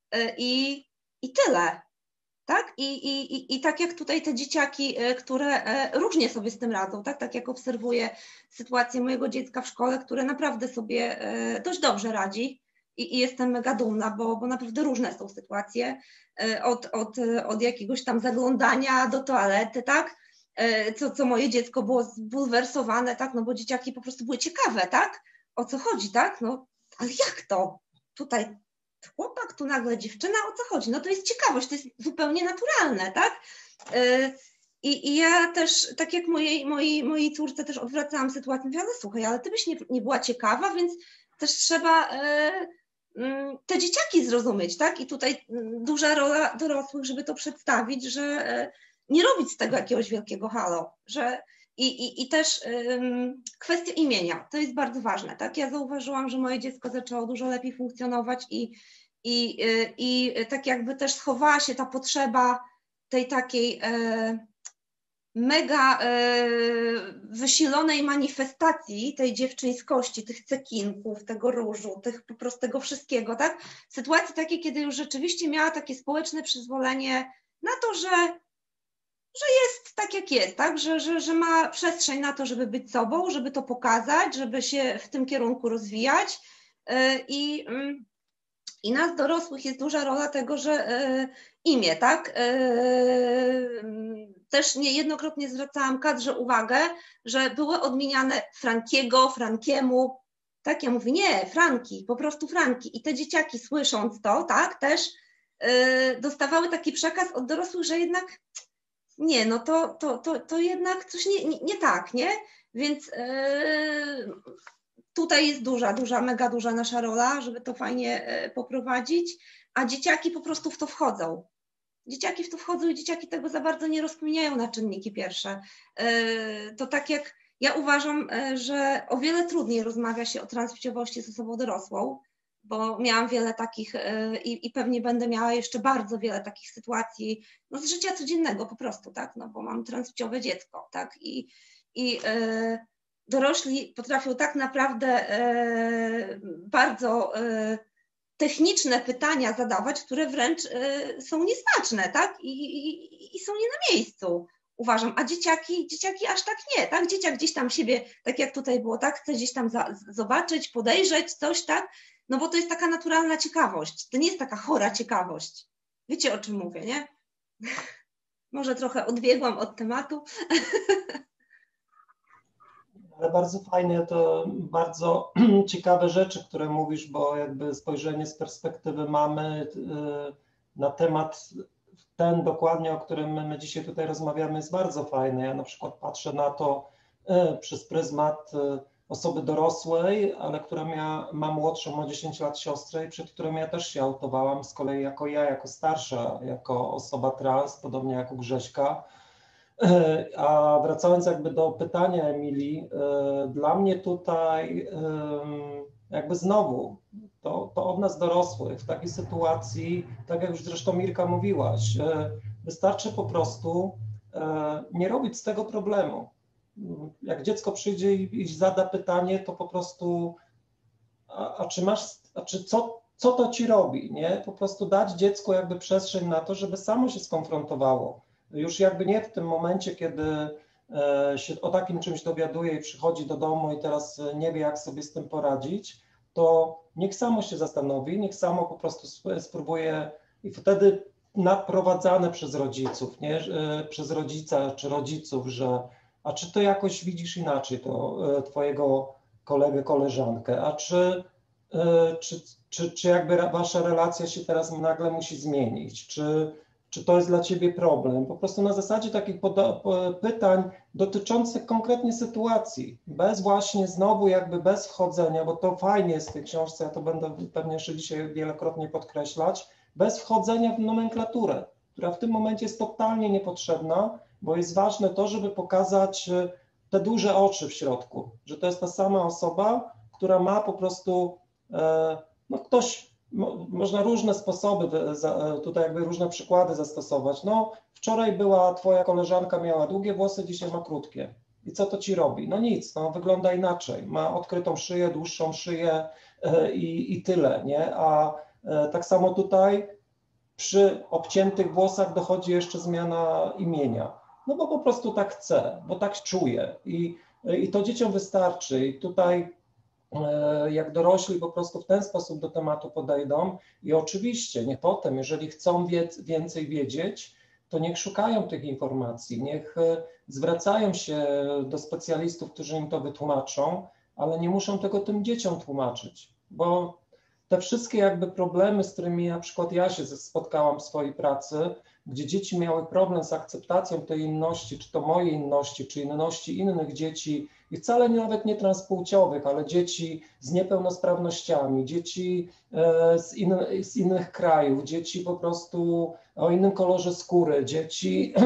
i, i tyle, tak? I, i, i, I tak jak tutaj te dzieciaki, które różnie sobie z tym radzą, tak? Tak jak obserwuję sytuację mojego dziecka w szkole, które naprawdę sobie dość dobrze radzi i, i jestem mega dumna, bo, bo naprawdę różne są sytuacje, od, od, od jakiegoś tam zaglądania do toalety, tak? Co, co moje dziecko było zbulwersowane, tak? No bo dzieciaki po prostu były ciekawe, tak? O co chodzi, tak? No, ale jak to? Tutaj chłopak, tu nagle dziewczyna, o co chodzi? No to jest ciekawość, to jest zupełnie naturalne, tak? I, i ja też, tak jak mojej, mojej, mojej córce też odwracałam sytuację, mówię, ale słuchaj, ale ty byś nie, nie była ciekawa, więc też trzeba te dzieciaki zrozumieć, tak? I tutaj duża rola dorosłych, żeby to przedstawić, że nie robić z tego jakiegoś wielkiego halo, że I, i, I też ym, kwestia imienia, to jest bardzo ważne, tak? Ja zauważyłam, że moje dziecko zaczęło dużo lepiej funkcjonować i, i, y, i tak jakby też schowała się ta potrzeba tej takiej y, mega y, wysilonej manifestacji tej dziewczyńskości, tych cekinków, tego różu, tych po prostu tego wszystkiego, tak? Sytuacji takiej, kiedy już rzeczywiście miała takie społeczne przyzwolenie na to, że że jest tak, jak jest, tak? Że, że, że ma przestrzeń na to, żeby być sobą, żeby to pokazać, żeby się w tym kierunku rozwijać. I, i nas dorosłych jest duża rola tego, że imię, tak? Też niejednokrotnie zwracałam kadrze uwagę, że były odmieniane Frankiego, Frankiemu. Tak, ja mówię, nie, Franki, po prostu Franki. I te dzieciaki słysząc to, tak, też dostawały taki przekaz od dorosłych, że jednak nie, no to, to, to, to jednak coś nie, nie, nie tak, nie? Więc yy, tutaj jest duża, duża, mega duża nasza rola, żeby to fajnie yy, poprowadzić, a dzieciaki po prostu w to wchodzą. Dzieciaki w to wchodzą i dzieciaki tego za bardzo nie rozkminiają na czynniki pierwsze. Yy, to tak jak ja uważam, yy, że o wiele trudniej rozmawia się o transpłciowości z osobą dorosłą, bo miałam wiele takich y, i pewnie będę miała jeszcze bardzo wiele takich sytuacji no, z życia codziennego po prostu, tak, no bo mam transpłciowe dziecko, tak, i, i y, dorośli potrafią tak naprawdę y, bardzo y, techniczne pytania zadawać, które wręcz y, są nieznaczne, tak, I, i, i są nie na miejscu. Uważam, a dzieciaki, dzieciaki aż tak nie, tak? Dzieciak gdzieś tam siebie, tak jak tutaj było, tak? Chce gdzieś tam za, zobaczyć, podejrzeć coś, tak? No bo to jest taka naturalna ciekawość, to nie jest taka chora ciekawość. Wiecie, o czym mówię, nie? Może trochę odbiegłam od tematu. Ale bardzo fajnie, to bardzo ciekawe rzeczy, które mówisz, bo jakby spojrzenie z perspektywy mamy na temat ten dokładnie, o którym my dzisiaj tutaj rozmawiamy, jest bardzo fajny. Ja na przykład patrzę na to e, przez pryzmat e, osoby dorosłej, ale która miała, ma młodszą, ma dziesięć lat siostrę i przed którą ja też się autowałam, z kolei jako ja, jako starsza, jako osoba trans, podobnie jak u Grześka. E, a wracając jakby do pytania Emilii, e, dla mnie tutaj e, jakby znowu To, to od nas dorosłych w takiej sytuacji, tak jak już zresztą Mirka mówiłaś, wystarczy po prostu nie robić z tego problemu. Jak dziecko przyjdzie i, i zada pytanie, to po prostu, a, a czy masz, a czy co, co to ci robi, nie? Po prostu dać dziecku jakby przestrzeń na to, żeby samo się skonfrontowało. Już jakby nie w tym momencie, kiedy się o takim czymś dowiaduje i przychodzi do domu i teraz nie wie, jak sobie z tym poradzić, to niech samo się zastanowi, niech samo po prostu spróbuje i wtedy naprowadzane przez rodziców, nie? Przez rodzica czy rodziców, że a czy to jakoś widzisz inaczej, to twojego kolegę, koleżankę, a czy, czy, czy, czy jakby wasza relacja się teraz nagle musi zmienić, czy, czy to jest dla ciebie problem, po prostu na zasadzie takich pytań dotyczących konkretnie sytuacji, bez właśnie znowu jakby bez wchodzenia, bo to fajnie jest w tej książce, ja to będę pewnie jeszcze dzisiaj wielokrotnie podkreślać, bez wchodzenia w nomenklaturę, która w tym momencie jest totalnie niepotrzebna, bo jest ważne to, żeby pokazać te duże oczy w środku, że to jest ta sama osoba, która ma po prostu, no ktoś, można różne sposoby, tutaj jakby różne przykłady zastosować. No wczoraj była twoja koleżanka, miała długie włosy, dzisiaj ma krótkie. I co to ci robi? No nic, no wygląda inaczej. Ma odkrytą szyję, dłuższą szyję i, i tyle, nie? A tak samo tutaj przy obciętych włosach dochodzi jeszcze zmiana imienia. No bo po prostu tak chce, bo tak czuje i, i to dzieciom wystarczy. I tutaj jak dorośli po prostu w ten sposób do tematu podejdą i oczywiście niech potem, jeżeli chcą wiedz, więcej wiedzieć, to niech szukają tych informacji, niech zwracają się do specjalistów, którzy im to wytłumaczą, ale nie muszą tego tym dzieciom tłumaczyć, bo te wszystkie jakby problemy, z którymi na przykład ja się spotkałam w swojej pracy, gdzie dzieci miały problem z akceptacją tej inności, czy to mojej inności, czy inności innych dzieci, i wcale nawet nie transpłciowych, ale dzieci z niepełnosprawnościami, dzieci z, in, z innych krajów, dzieci po prostu o innym kolorze skóry, dzieci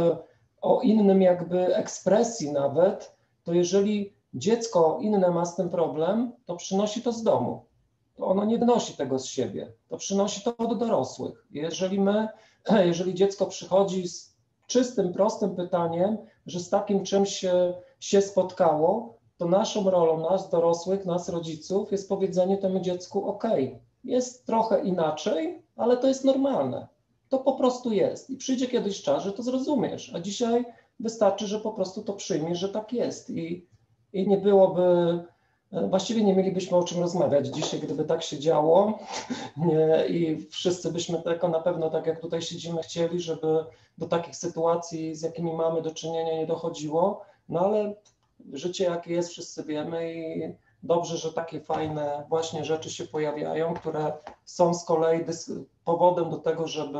o innym jakby ekspresji nawet, to jeżeli dziecko inne ma z tym problem, to przynosi to z domu. To ono nie wynosi tego z siebie, to przynosi to do dorosłych. Jeżeli my, jeżeli dziecko przychodzi z czystym, prostym pytaniem, że z takim czymś się, się spotkało, to naszą rolą, nas dorosłych, nas rodziców jest powiedzenie temu dziecku, ok, jest trochę inaczej, ale to jest normalne. To po prostu jest i przyjdzie kiedyś czas, że to zrozumiesz, a dzisiaj wystarczy, że po prostu to przyjmiesz, że tak jest i, i nie byłoby, właściwie nie mielibyśmy o czym rozmawiać dzisiaj, gdyby tak się działo nie, i wszyscy byśmy tylko na pewno, tak jak tutaj siedzimy, chcieli, żeby do takich sytuacji, z jakimi mamy do czynienia, nie dochodziło, no ale życie jakie jest, wszyscy wiemy i dobrze, że takie fajne właśnie rzeczy się pojawiają, które są z kolei powodem do tego, żeby,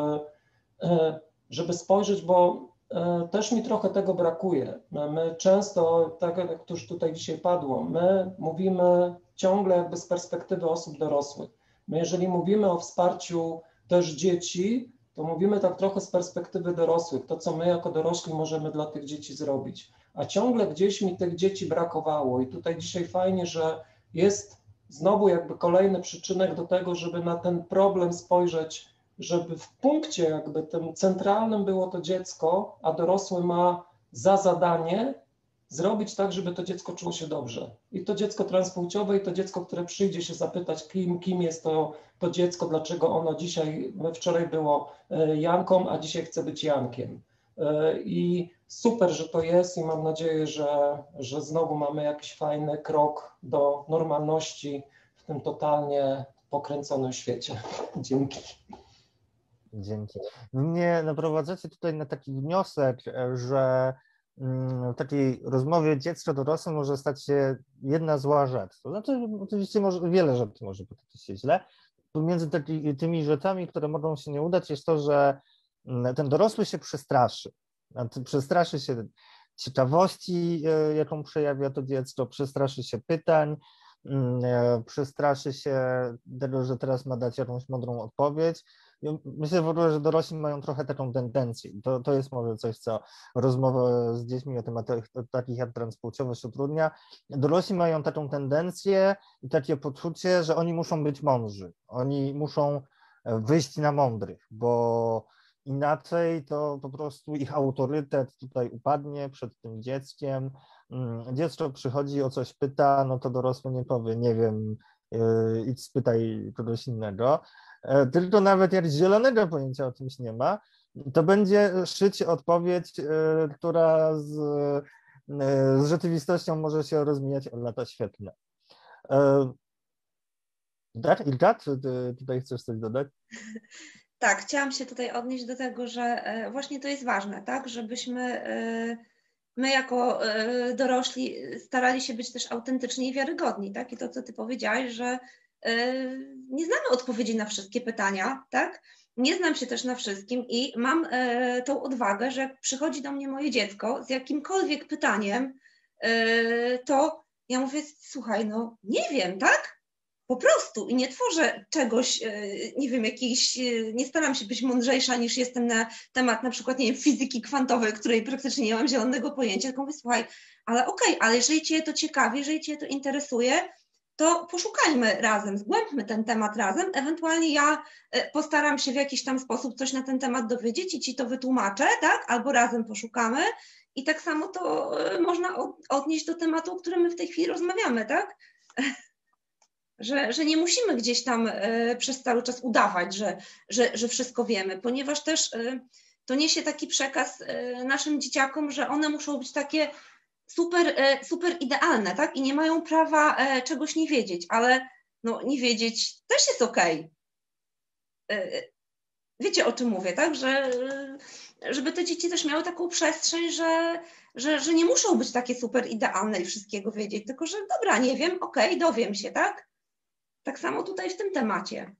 żeby spojrzeć, bo też mi trochę tego brakuje. My często, tak jak już tutaj dzisiaj padło, my mówimy ciągle jakby z perspektywy osób dorosłych. My jeżeli mówimy o wsparciu też dzieci, to mówimy tak trochę z perspektywy dorosłych, to co my jako dorośli możemy dla tych dzieci zrobić. A ciągle gdzieś mi tych dzieci brakowało i tutaj dzisiaj fajnie, że jest znowu jakby kolejny przyczynek do tego, żeby na ten problem spojrzeć, żeby w punkcie jakby tym centralnym było to dziecko, a dorosły ma za zadanie zrobić tak, żeby to dziecko czuło się dobrze. I to dziecko transpłciowe, i to dziecko, które przyjdzie się zapytać, kim, kim jest to, to dziecko, dlaczego ono dzisiaj, wczoraj było Janką, a dzisiaj chce być Jankiem. I super, że to jest i mam nadzieję, że, że znowu mamy jakiś fajny krok do normalności w tym totalnie pokręconym świecie. Dzięki. Dzięki. Mnie naprowadzacie tutaj na taki wniosek, że w takiej rozmowie dziecko-dorosłe może stać się jedna zła rzecz. To znaczy, oczywiście może, wiele rzeczy może potoczyć się źle. Pomiędzy taki, tymi rzeczami, które mogą się nie udać, jest to, że ten dorosły się przestraszy. Przestraszy się ciekawości, jaką przejawia to dziecko, przestraszy się pytań, przestraszy się tego, że teraz ma dać jakąś mądrą odpowiedź. Myślę w ogóle, że dorośli mają trochę taką tendencję. To, to jest może coś, co rozmowa z dziećmi o tematach takich jak transpłciowość utrudnia. Dorośli mają taką tendencję i takie poczucie, że oni muszą być mądrzy. Oni muszą wyjść na mądrych, bo inaczej to po prostu ich autorytet tutaj upadnie przed tym dzieckiem. Dziecko przychodzi, o coś pyta, no to dorosły nie powie, nie wiem, idź spytaj kogoś innego. Tylko nawet jak zielonego pojęcia o czymś nie ma, to będzie szyć odpowiedź, która z, z rzeczywistością może się rozmijać o lata świetlne. Ilka, czy ty tutaj chcesz coś dodać? Tak, chciałam się tutaj odnieść do tego, że właśnie to jest ważne, tak, żebyśmy my jako dorośli starali się być też autentyczni i wiarygodni, tak, i to, co ty powiedziałaś, że nie znamy odpowiedzi na wszystkie pytania, tak, nie znam się też na wszystkim i mam tą odwagę, że jak przychodzi do mnie moje dziecko z jakimkolwiek pytaniem, to ja mówię, słuchaj, no nie wiem, tak? Po prostu i nie tworzę czegoś, nie wiem, jakiejś, nie staram się być mądrzejsza niż jestem na temat na przykład, nie wiem, fizyki kwantowej, której praktycznie nie mam zielonego pojęcia, tylko mówię, słuchaj, ale okej, okay, ale jeżeli Cię to ciekawi, jeżeli Cię to interesuje, to poszukajmy razem, zgłębmy ten temat razem, ewentualnie ja postaram się w jakiś tam sposób coś na ten temat dowiedzieć i Ci to wytłumaczę, tak, albo razem poszukamy i tak samo to można odnieść do tematu, o którym my w tej chwili rozmawiamy, tak? Że, że nie musimy gdzieś tam y, przez cały czas udawać, że, że, że wszystko wiemy, ponieważ też y, to niesie taki przekaz y, naszym dzieciakom, że one muszą być takie super, y, super idealne, tak? I nie mają prawa y, czegoś nie wiedzieć, ale no, nie wiedzieć też jest okej. Y, wiecie, o czym mówię, tak? Że, y, żeby te dzieci też miały taką przestrzeń, że, że, że nie muszą być takie super idealne i wszystkiego wiedzieć, tylko że dobra, nie wiem, okej, dowiem się, tak? Tak samo tutaj w tym temacie.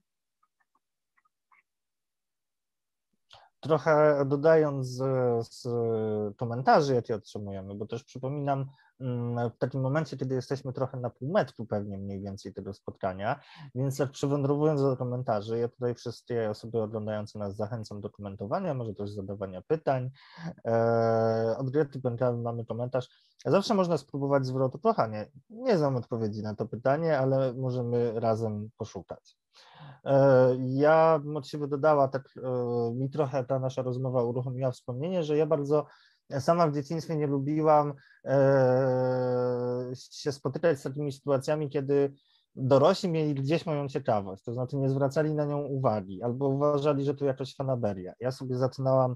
Trochę dodając z, z komentarzy, jakie otrzymujemy, bo też przypominam, w takim momencie, kiedy jesteśmy trochę na półmetku pewnie mniej więcej tego spotkania, więc jak przywędrowując do komentarzy, ja tutaj wszystkie osoby oglądające nas zachęcam do komentowania, może też zadawania pytań. Od Grety Pękawy mamy komentarz. Zawsze można spróbować zwrotu. Kochanie, nie znam odpowiedzi na to pytanie, ale możemy razem poszukać. Ja od siebie dodała, tak mi trochę ta nasza rozmowa uruchomiła wspomnienie, że ja bardzo sama w dzieciństwie nie lubiłam się spotykać z takimi sytuacjami, kiedy dorośli mieli gdzieś moją ciekawość, to znaczy nie zwracali na nią uwagi albo uważali, że to jakaś fanaberia. Ja sobie zaczynałam,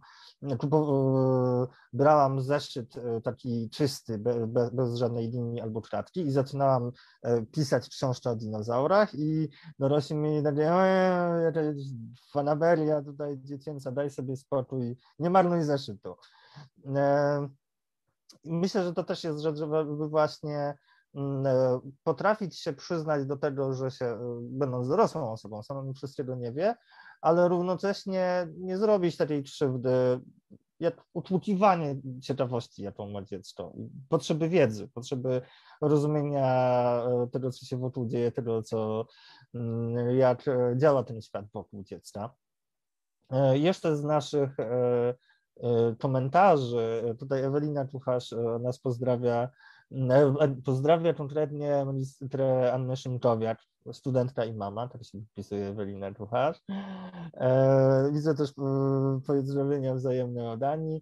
brałam zeszyt taki czysty, bez, bez żadnej linii albo kratki i zaczynałam pisać książkę o dinozaurach i dorośli mieli takie, jakaś fanaberia tutaj dziecięca, daj sobie spokój, nie marnuj zeszytu. Myślę, że to też jest rzecz, żeby właśnie potrafić się przyznać do tego, że się, będąc dorosłą osobą, samemu wszystkiego nie wie, ale równocześnie nie zrobić takiej krzywdy, jak utłukiwanie ciekawości, jaką ma dziecko, potrzeby wiedzy, potrzeby rozumienia tego, co się wokół dzieje, tego, co, jak działa ten świat wokół dziecka. Jeszcze z naszych komentarzy, tutaj Ewelina Kucharz nas pozdrawia Pozdrawiam konkretnie magistrę Annę Szymkowiak, studentka i mama, tak się wpisuje Ewelina Kucharz. Widzę też pozdrowienia wzajemne od Ani.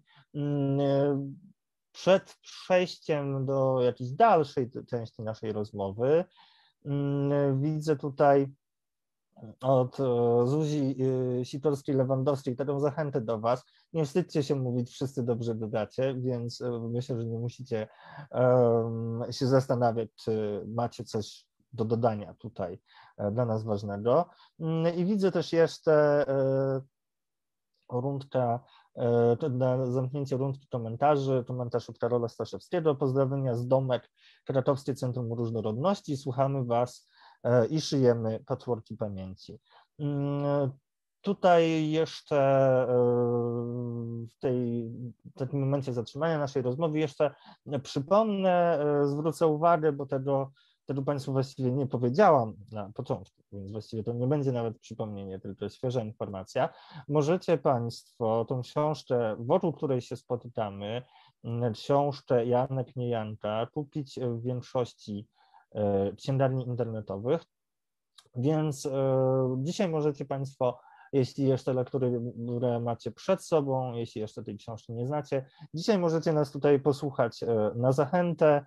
Przed przejściem do jakiejś dalszej części naszej rozmowy widzę tutaj od Zuzi Sikorskiej-Lewandowskiej taką zachętę do Was. Nie wstydźcie się mówić, wszyscy dobrze dodacie, więc myślę, że nie musicie um, się zastanawiać, czy macie coś do dodania tutaj dla nas ważnego. I widzę też jeszcze rundka, na zamknięcie rundki komentarzy, komentarz od Karola Staszewskiego. Pozdrowienia z Domek, Krakowskie Centrum Różnorodności. Słuchamy Was i szyjemy patchworki pamięci. Tutaj jeszcze w, tej, w takim momencie zatrzymania naszej rozmowy jeszcze przypomnę, zwrócę uwagę, bo tego, tego Państwu właściwie nie powiedziałam na początku, więc właściwie to nie będzie nawet przypomnienie, tylko świeża informacja. Możecie Państwo tą książkę, wokół której się spotykamy, książkę Janek nie Janka, kupić w większości księgarni internetowych, więc dzisiaj możecie Państwo, jeśli jeszcze lektury, które macie przed sobą, jeśli jeszcze tej książki nie znacie, dzisiaj możecie nas tutaj posłuchać na zachętę,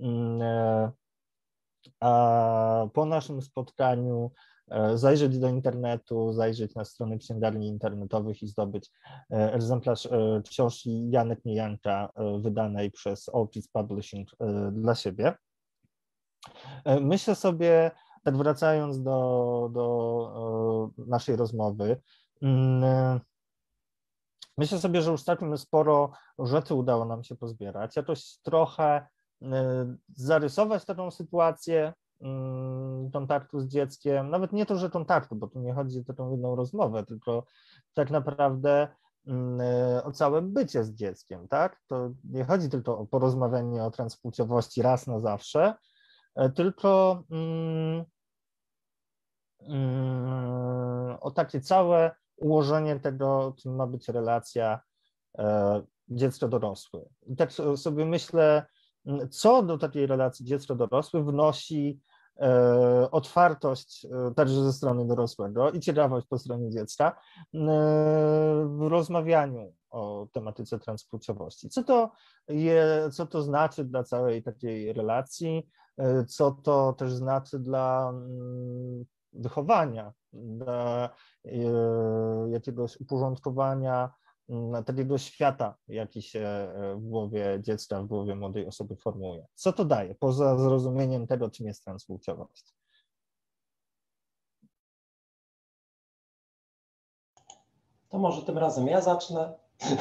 a po naszym spotkaniu zajrzeć do internetu, zajrzeć na strony księgarni internetowych i zdobyć egzemplarz książki Janek nie Janka wydanej przez Ortiz Publishing dla siebie. Myślę sobie, tak wracając do, do naszej rozmowy, myślę sobie, że już całkiem sporo rzeczy udało nam się pozbierać, jakoś trochę zarysować taką sytuację kontaktu z dzieckiem, nawet nie to, że kontaktu, bo tu nie chodzi o taką jedną rozmowę, tylko tak naprawdę o całe bycie z dzieckiem, tak? To nie chodzi tylko o porozmawianie o transpłciowości raz na zawsze, tylko mm, mm, o takie całe ułożenie tego, czym ma być relacja e, dziecko-dorosły. I tak sobie myślę, co do takiej relacji dziecko-dorosły wnosi e, otwartość e, także ze strony dorosłego i ciekawość po stronie dziecka e, w rozmawianiu o tematyce transpłciowości. Co to, je, co to znaczy dla całej takiej relacji, co to też znaczy dla wychowania, dla jakiegoś uporządkowania takiego świata, jaki się w głowie dziecka, w głowie młodej osoby formuje. Co to daje, poza zrozumieniem tego, czym jest transpłciowość? To może tym razem ja zacznę,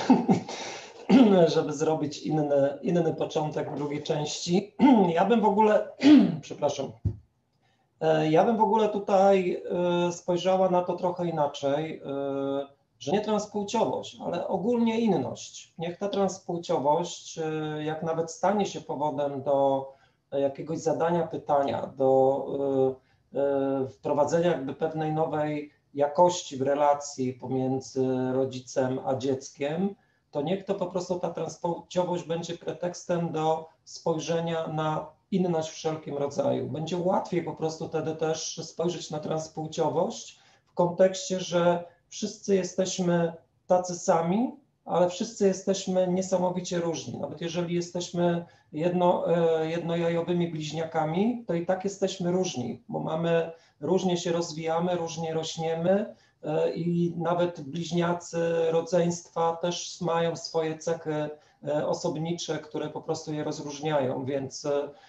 żeby zrobić inny, inny początek drugiej części. Ja bym w ogóle, przepraszam, ja bym w ogóle tutaj spojrzała na to trochę inaczej, że nie transpłciowość, ale ogólnie inność. Niech ta transpłciowość, jak nawet stanie się powodem do jakiegoś zadania pytania, do wprowadzenia jakby pewnej nowej jakości w relacji pomiędzy rodzicem a dzieckiem, to niech to po prostu ta transpłciowość będzie pretekstem do spojrzenia na inność wszelkim rodzaju. Będzie łatwiej po prostu wtedy też spojrzeć na transpłciowość w kontekście, że wszyscy jesteśmy tacy sami, ale wszyscy jesteśmy niesamowicie różni. Nawet jeżeli jesteśmy jedno, jednojajowymi bliźniakami, to i tak jesteśmy różni, bo mamy, różnie się rozwijamy, różnie rośniemy i nawet bliźniacy rodzeństwa też mają swoje cechy osobnicze, które po prostu je rozróżniają, więc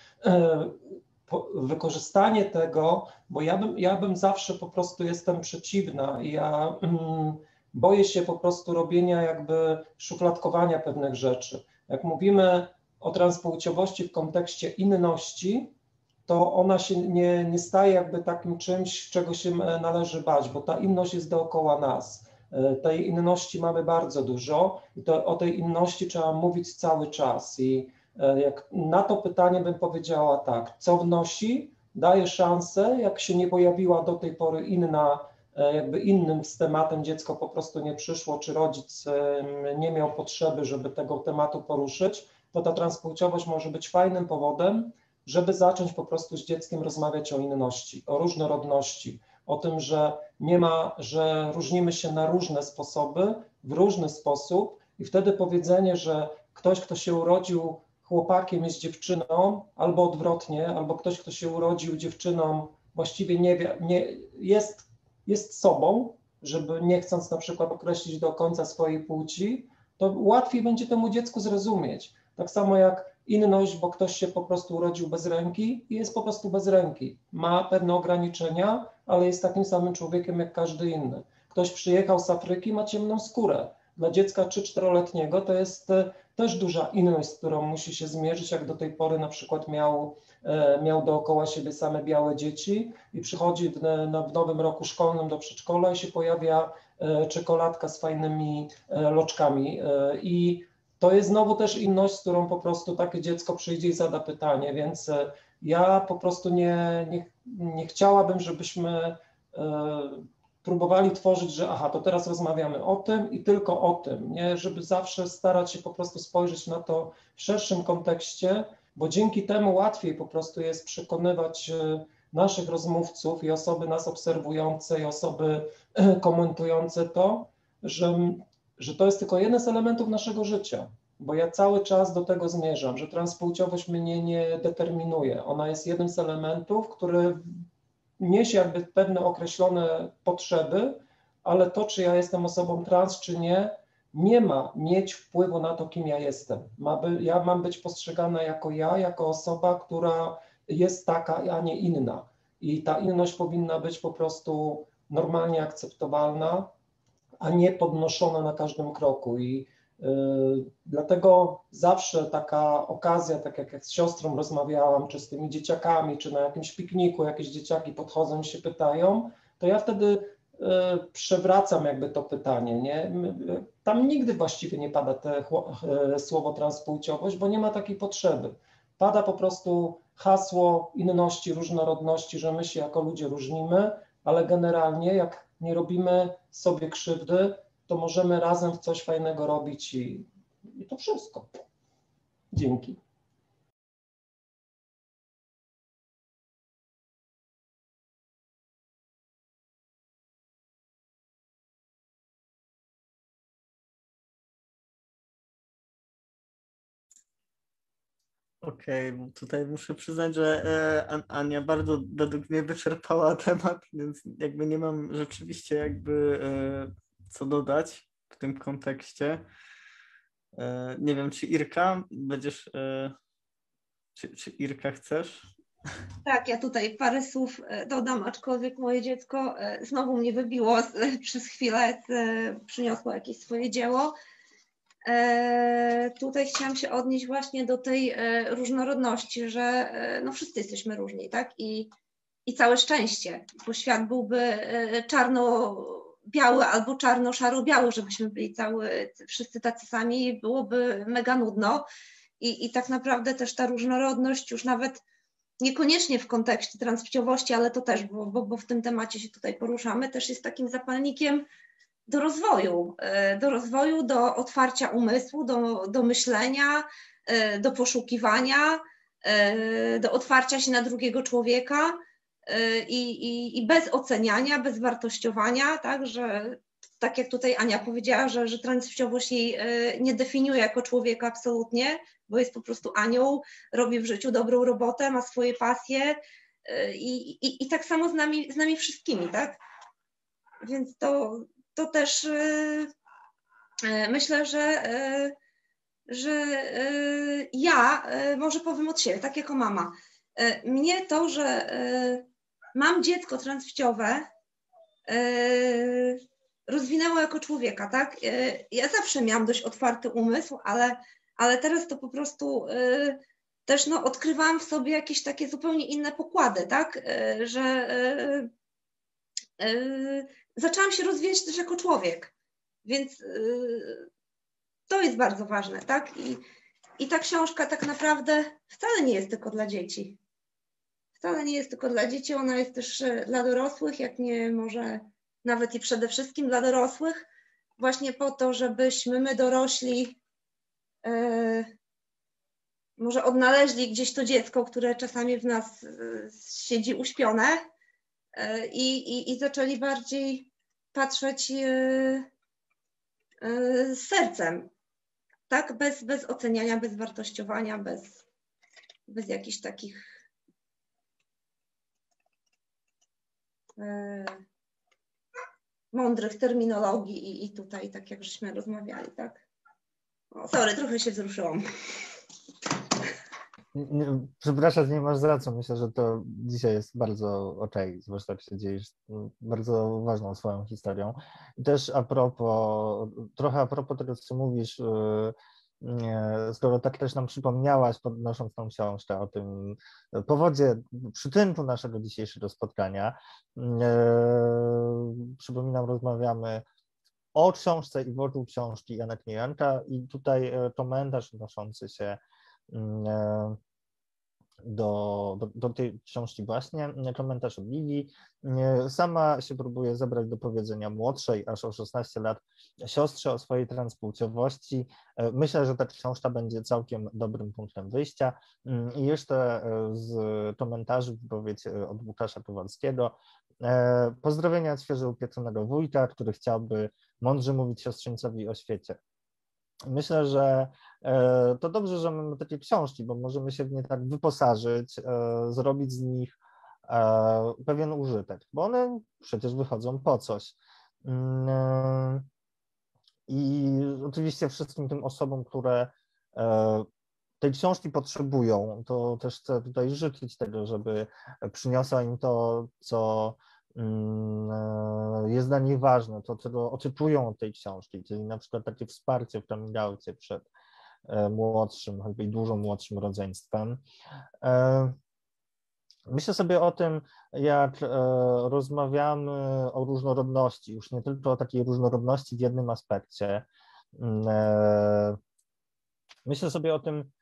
wykorzystanie tego, bo ja bym, ja bym zawsze po prostu jestem przeciwna i ja mm, boję się po prostu robienia jakby szufladkowania pewnych rzeczy. Jak mówimy o transpłciowości w kontekście inności, to ona się nie, nie staje jakby takim czymś, czego się należy bać, bo ta inność jest dookoła nas. Tej inności mamy bardzo dużo i to, o tej inności trzeba mówić cały czas. I jak na to pytanie bym powiedziała tak, co wnosi, daje szansę, jak się nie pojawiła do tej pory inna, jakby innym z tematem dziecko po prostu nie przyszło, czy rodzic nie miał potrzeby, żeby tego tematu poruszyć, to ta transpłciowość może być fajnym powodem, żeby zacząć po prostu z dzieckiem rozmawiać o inności, o różnorodności, o tym, że nie ma, że różnimy się na różne sposoby, w różny sposób i wtedy powiedzenie, że ktoś, kto się urodził chłopakiem jest dziewczyną, albo odwrotnie, albo ktoś, kto się urodził dziewczyną, właściwie nie, wie, nie jest, jest sobą, żeby nie chcąc na przykład określić do końca swojej płci, to łatwiej będzie temu dziecku zrozumieć. Tak samo jak inność, bo ktoś się po prostu urodził bez ręki i jest po prostu bez ręki. Ma pewne ograniczenia, ale jest takim samym człowiekiem jak każdy inny. Ktoś przyjechał z Afryki, ma ciemną skórę. Dla dziecka trzy-czteroletniego to jest też duża inność, z którą musi się zmierzyć, jak do tej pory na przykład miał, miał dookoła siebie same białe dzieci i przychodzi w, w nowym roku szkolnym do przedszkola i się pojawia czekoladka z fajnymi loczkami. I to jest znowu też inność, z którą po prostu takie dziecko przyjdzie i zada pytanie, więc ja po prostu nie, nie, nie chciałabym, żebyśmy próbowali tworzyć, że aha, to teraz rozmawiamy o tym i tylko o tym, nie? Żeby zawsze starać się po prostu spojrzeć na to w szerszym kontekście, bo dzięki temu łatwiej po prostu jest przekonywać naszych rozmówców i osoby nas obserwujące i osoby komentujące to, że, że to jest tylko jeden z elementów naszego życia, bo ja cały czas do tego zmierzam, że transpłciowość mnie nie determinuje, ona jest jednym z elementów, który niesie jakby pewne określone potrzeby, ale to, czy ja jestem osobą trans, czy nie, nie ma mieć wpływu na to, kim ja jestem. Ma by, ja mam być postrzegana jako ja, jako osoba, która jest taka, a nie inna. I ta inność powinna być po prostu normalnie akceptowalna, a nie podnoszona na każdym kroku. I Yy, dlatego zawsze taka okazja, tak jak, jak z siostrą rozmawiałam, czy z tymi dzieciakami, czy na jakimś pikniku jakieś dzieciaki podchodzą i się pytają, to ja wtedy yy, przewracam jakby to pytanie, nie? Tam nigdy właściwie nie pada te yy, słowo transpłciowość, bo nie ma takiej potrzeby. Pada po prostu hasło inności, różnorodności, że my się jako ludzie różnimy, ale generalnie jak nie robimy sobie krzywdy, to możemy razem w coś fajnego robić i, i to wszystko. Dzięki. Okej, okay, tutaj muszę przyznać, że Ania bardzo według mnie wyczerpała temat, więc jakby nie mam rzeczywiście jakby co dodać w tym kontekście. Nie wiem, czy Irka będziesz, czy, czy Irka chcesz? Tak, ja tutaj parę słów dodam, aczkolwiek moje dziecko znowu mnie wybiło, przez chwilę przyniosło jakieś swoje dzieło. E, tutaj chciałam się odnieść właśnie do tej e, różnorodności, że e, no wszyscy jesteśmy różni, tak? I, i całe szczęście, bo świat byłby e, czarno-biały albo czarno-szaro-biały, żebyśmy byli cały, wszyscy tacy sami, byłoby mega nudno. I, i tak naprawdę też ta różnorodność już nawet niekoniecznie w kontekście transpłciowości, ale to też, bo, bo, bo w tym temacie się tutaj poruszamy, też jest takim zapalnikiem do rozwoju, do rozwoju, do otwarcia umysłu, do, do myślenia, do poszukiwania, do otwarcia się na drugiego człowieka i, i, i bez oceniania, bez wartościowania, tak, że tak jak tutaj Ania powiedziała, że, że transpłciowość jej nie definiuje jako człowieka absolutnie, bo jest po prostu anioł, robi w życiu dobrą robotę, ma swoje pasje i, i, i tak samo z nami, z nami wszystkimi, tak? Więc to to też yy, myślę, że, yy, że yy, ja yy, może powiem od siebie, tak jako mama. Yy, mnie to, że yy, mam dziecko transpłciowe, yy, rozwinęło jako człowieka, tak? Yy, ja zawsze miałam dość otwarty umysł, ale, ale teraz to po prostu yy, też no, odkrywałam w sobie jakieś takie zupełnie inne pokłady, tak? Yy, że yy, yy, zaczęłam się rozwijać też jako człowiek, więc yy, to jest bardzo ważne, tak? I, I ta książka tak naprawdę wcale nie jest tylko dla dzieci. Wcale nie jest tylko dla dzieci, ona jest też dla dorosłych, jak nie może nawet i przede wszystkim dla dorosłych, właśnie po to, żebyśmy my dorośli yy, może odnaleźli gdzieś to dziecko, które czasami w nas siedzi uśpione i, i, i zaczęli bardziej patrzeć z sercem, tak? Bez, bez oceniania, bez wartościowania, bez, bez jakichś takich mądrych terminologii i, i tutaj tak jak żeśmy rozmawiali, tak? O, sorry, trochę się wzruszyłam. Nie, przepraszam, nie masz za co. Myślę, że to dzisiaj jest bardzo okej, okay, zwłaszcza jak się dzielisz bardzo ważną swoją historią. I też a propos, trochę a propos tego, co mówisz, skoro tak też nam przypomniałaś, podnosząc tą książkę o tym powodzie, przyczynku naszego dzisiejszego spotkania, przypominam, rozmawiamy o książce i wokół książki Jana Kniejanka i tutaj komentarz odnoszący się Do, do, do tej książki właśnie, komentarz od Liwii. Sama się próbuje zabrać do powiedzenia młodszej, aż o szesnaście lat, siostrze o swojej transpłciowości. Myślę, że ta książka będzie całkiem dobrym punktem wyjścia. I jeszcze z komentarzy wypowiedź od Łukasza Kowalskiego. Pozdrowienia od świeżo upieconego wujka, który chciałby mądrze mówić siostrzeńcowi o świecie. Myślę, że to dobrze, że mamy takie książki, bo możemy się w nie tak wyposażyć, zrobić z nich pewien użytek, bo one przecież wychodzą po coś. I oczywiście wszystkim tym osobom, które tej książki potrzebują, to też chcę tutaj życzyć tego, żeby przyniosła im to, co jest dla nich ważne, to czego oczekują od tej książki, czyli na przykład takie wsparcie w coming outie przed młodszym, choćby dużo młodszym rodzeństwem. Myślę sobie o tym, jak rozmawiamy o różnorodności, już nie tylko o takiej różnorodności w jednym aspekcie. Myślę sobie o tym,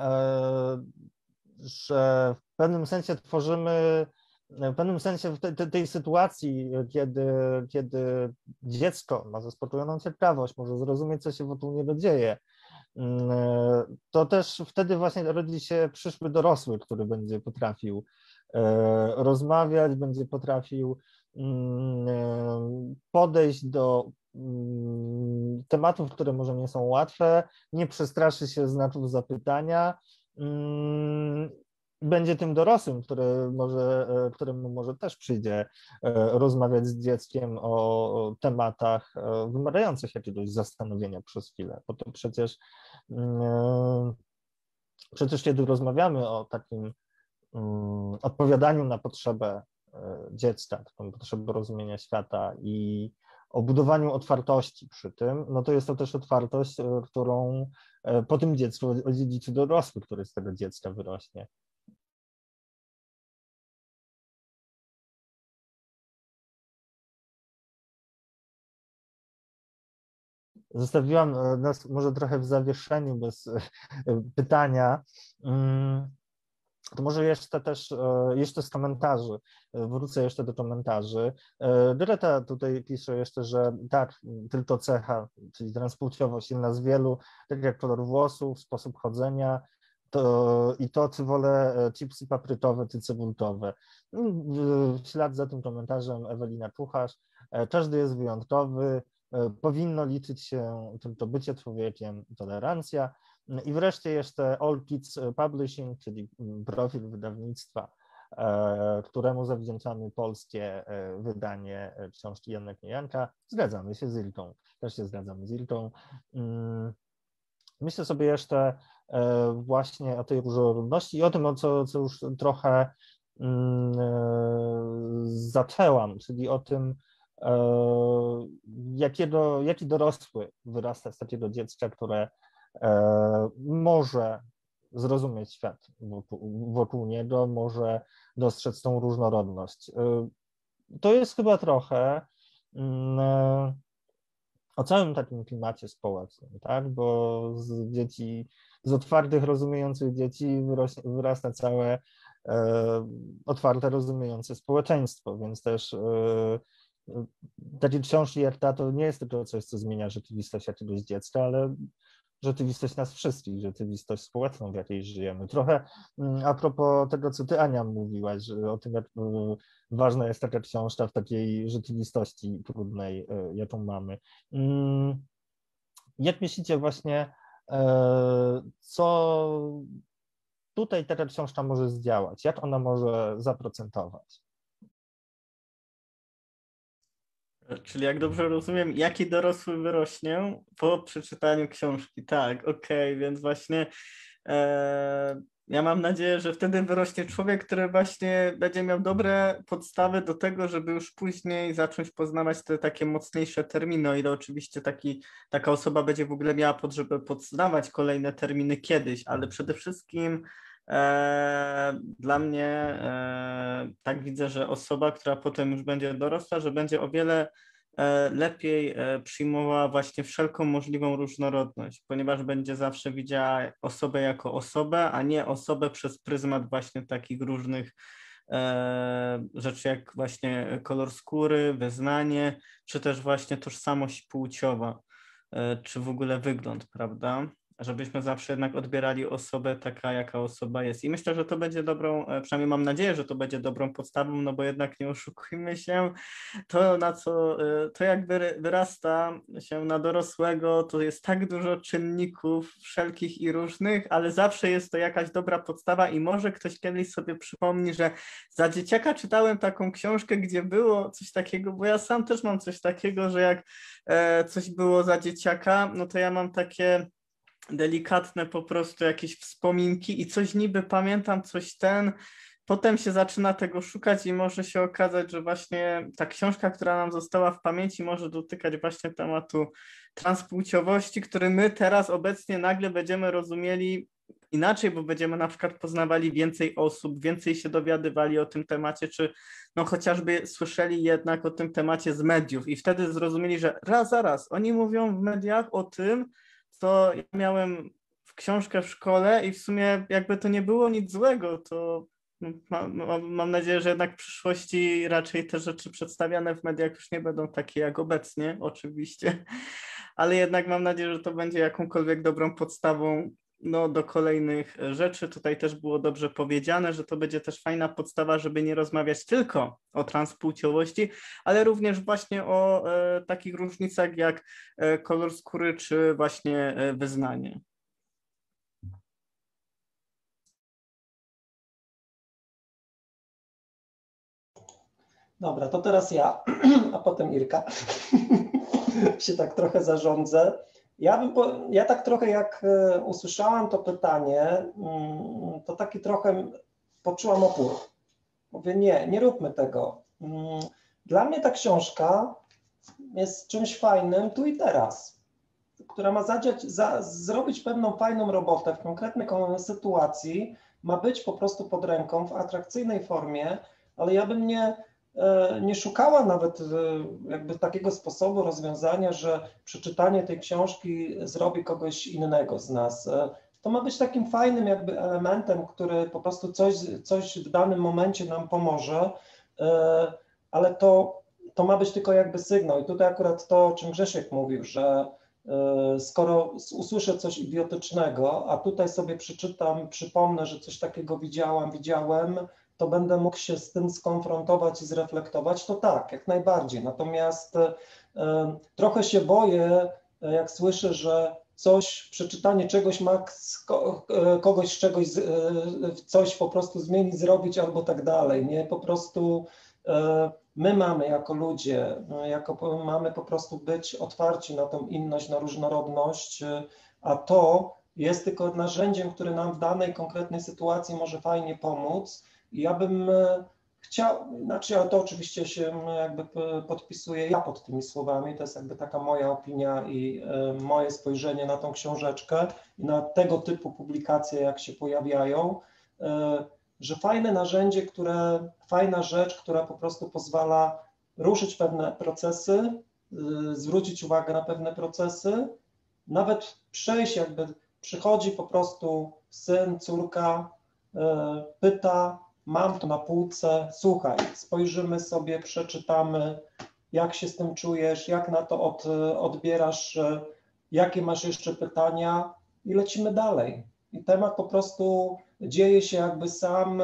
że w pewnym sensie tworzymy W pewnym sensie w tej, tej sytuacji, kiedy, kiedy dziecko ma zaspokojoną ciekawość, może zrozumieć, co się wokół niego dzieje, to też wtedy właśnie rodzi się przyszły dorosły, który będzie potrafił rozmawiać, będzie potrafił podejść do tematów, które może nie są łatwe, nie przestraszy się znaków zapytania, będzie tym dorosłym, który może, któremu może też przyjdzie rozmawiać z dzieckiem o tematach wymagających jakiegoś zastanowienia przez chwilę, bo to przecież, przecież kiedy rozmawiamy o takim odpowiadaniu na potrzebę dziecka, taką potrzebę rozumienia świata i o budowaniu otwartości przy tym, no to jest to też otwartość, którą po tym dziecku odziedziczy dorosły, który z tego dziecka wyrośnie. Zostawiłam nas może trochę w zawieszeniu bez pytania. To może jeszcze też, jeszcze z komentarzy, wrócę jeszcze do komentarzy. Greta tutaj pisze jeszcze, że tak, tylko cecha, czyli transpłciowość, jedna z wielu, tak jak kolor włosów, sposób chodzenia, to, i to, czy wolę chipsy paprykowe, czy cebulkowe. W ślad za tym komentarzem Ewelina Kucharz, każdy jest wyjątkowy, powinno liczyć się tylko bycie człowiekiem, tolerancja. I wreszcie jeszcze All Kids Publishing, czyli profil wydawnictwa, któremu zawdzięczamy polskie wydanie książki Jana Kniejanka. Zgadzamy się z Ilką, też się zgadzamy z Ilką. Myślę sobie jeszcze właśnie o tej różnorodności i o tym, o co, co już trochę zaczęłam, czyli o tym, jakiego, jaki dorosły wyrasta z takiego dziecka, które może zrozumieć świat wokół, wokół niego, może dostrzec tą różnorodność. To jest chyba trochę o całym takim klimacie społecznym, tak? Bo z dzieci, z otwartych, rozumiejących dzieci wyrośnie, wyrasta całe e, otwarte, rozumiejące społeczeństwo, więc też e, takie książki jak ta to nie jest tylko coś, co zmienia rzeczywistość jakiegoś dziecka, ale rzeczywistość nas wszystkich, rzeczywistość społeczną, w jakiej żyjemy. Trochę a propos tego, co ty, Ania, mówiłaś, że o tym, jak ważna jest taka książka w takiej rzeczywistości trudnej, jaką mamy. Jak myślicie właśnie, co tutaj taka książka może zdziałać? Jak ona może zaprocentować? Czyli jak dobrze rozumiem, jaki dorosły wyrośnie po przeczytaniu książki. Tak, okej, okay, więc właśnie e, ja mam nadzieję, że wtedy wyrośnie człowiek, który właśnie będzie miał dobre podstawy do tego, żeby już później zacząć poznawać te takie mocniejsze terminy, o ile oczywiście taki, taka osoba będzie w ogóle miała potrzebę poznawać kolejne terminy kiedyś, ale przede wszystkim E, dla mnie e, tak widzę, że osoba, która potem już będzie dorosła, że będzie o wiele e, lepiej e, przyjmowała właśnie wszelką możliwą różnorodność, ponieważ będzie zawsze widziała osobę jako osobę, a nie osobę przez pryzmat właśnie takich różnych e, rzeczy jak właśnie kolor skóry, wyznanie, czy też właśnie tożsamość płciowa, e, czy w ogóle wygląd, prawda? Żebyśmy zawsze jednak odbierali osobę taka, jaka osoba jest. I myślę, że to będzie dobrą, przynajmniej mam nadzieję, że to będzie dobrą podstawą, no bo jednak nie oszukujmy się, to na co, to jak wyrasta się na dorosłego, to jest tak dużo czynników wszelkich i różnych, ale zawsze jest to jakaś dobra podstawa i może ktoś kiedyś sobie przypomni, że za dzieciaka czytałem taką książkę, gdzie było coś takiego, bo ja sam też mam coś takiego, że jak coś było za dzieciaka, no to ja mam takie delikatne po prostu jakieś wspominki i coś niby pamiętam, coś ten, potem się zaczyna tego szukać i może się okazać, że właśnie ta książka, która nam została w pamięci, może dotykać właśnie tematu transpłciowości, który my teraz obecnie nagle będziemy rozumieli inaczej, bo będziemy na przykład poznawali więcej osób, więcej się dowiadywali o tym temacie, czy no chociażby słyszeli jednak o tym temacie z mediów i wtedy zrozumieli, że raz, zaraz, oni mówią w mediach o tym, co ja miałem w książkę w szkole i w sumie jakby to nie było nic złego, to mam, mam nadzieję, że jednak w przyszłości raczej te rzeczy przedstawiane w mediach już nie będą takie jak obecnie, oczywiście, ale jednak mam nadzieję, że to będzie jakąkolwiek dobrą podstawą no, do kolejnych rzeczy. Tutaj też było dobrze powiedziane, że to będzie też fajna podstawa, żeby nie rozmawiać tylko o transpłciowości, ale również właśnie o e, takich różnicach jak e, kolor skóry czy właśnie e, wyznanie. Dobra, to teraz ja, a potem Irka. się tak trochę zarządzę. Ja, bym po, ja tak trochę jak usłyszałam to pytanie, to taki trochę poczułam opór. Mówię, nie, nie róbmy tego. Dla mnie ta książka jest czymś fajnym tu i teraz, która ma zadziać, za, zrobić pewną fajną robotę w konkretnej sytuacji, ma być po prostu pod ręką w atrakcyjnej formie, ale ja bym nie, nie szukała nawet jakby takiego sposobu rozwiązania, że przeczytanie tej książki zrobi kogoś innego z nas. To ma być takim fajnym jakby elementem, który po prostu coś, coś w danym momencie nam pomoże, ale to, to ma być tylko jakby sygnał. I tutaj akurat to, o czym Grzesiek mówił, że skoro usłyszę coś idiotycznego, a tutaj sobie przeczytam, przypomnę, że coś takiego widziałam, widziałem, to będę mógł się z tym skonfrontować i zreflektować, to tak, jak najbardziej. Natomiast y, trochę się boję, jak słyszę, że coś, przeczytanie czegoś ma kogoś z czegoś, coś po prostu zmienić, zrobić albo tak dalej, nie? Po prostu y, my mamy jako ludzie, jako, mamy po prostu być otwarci na tą inność, na różnorodność, a to jest tylko narzędziem, które nam w danej konkretnej sytuacji może fajnie pomóc. I ja bym chciał, znaczy, ale to oczywiście się jakby podpisuję ja pod tymi słowami, to jest jakby taka moja opinia i moje spojrzenie na tą książeczkę i na tego typu publikacje, jak się pojawiają, że fajne narzędzie, które, fajna rzecz, która po prostu pozwala ruszyć pewne procesy, zwrócić uwagę na pewne procesy, nawet przejść jakby, przychodzi po prostu syn, córka, pyta, mam to na półce, słuchaj, spojrzymy sobie, przeczytamy, jak się z tym czujesz, jak na to od, odbierasz, jakie masz jeszcze pytania i lecimy dalej. I temat po prostu dzieje się jakby sam,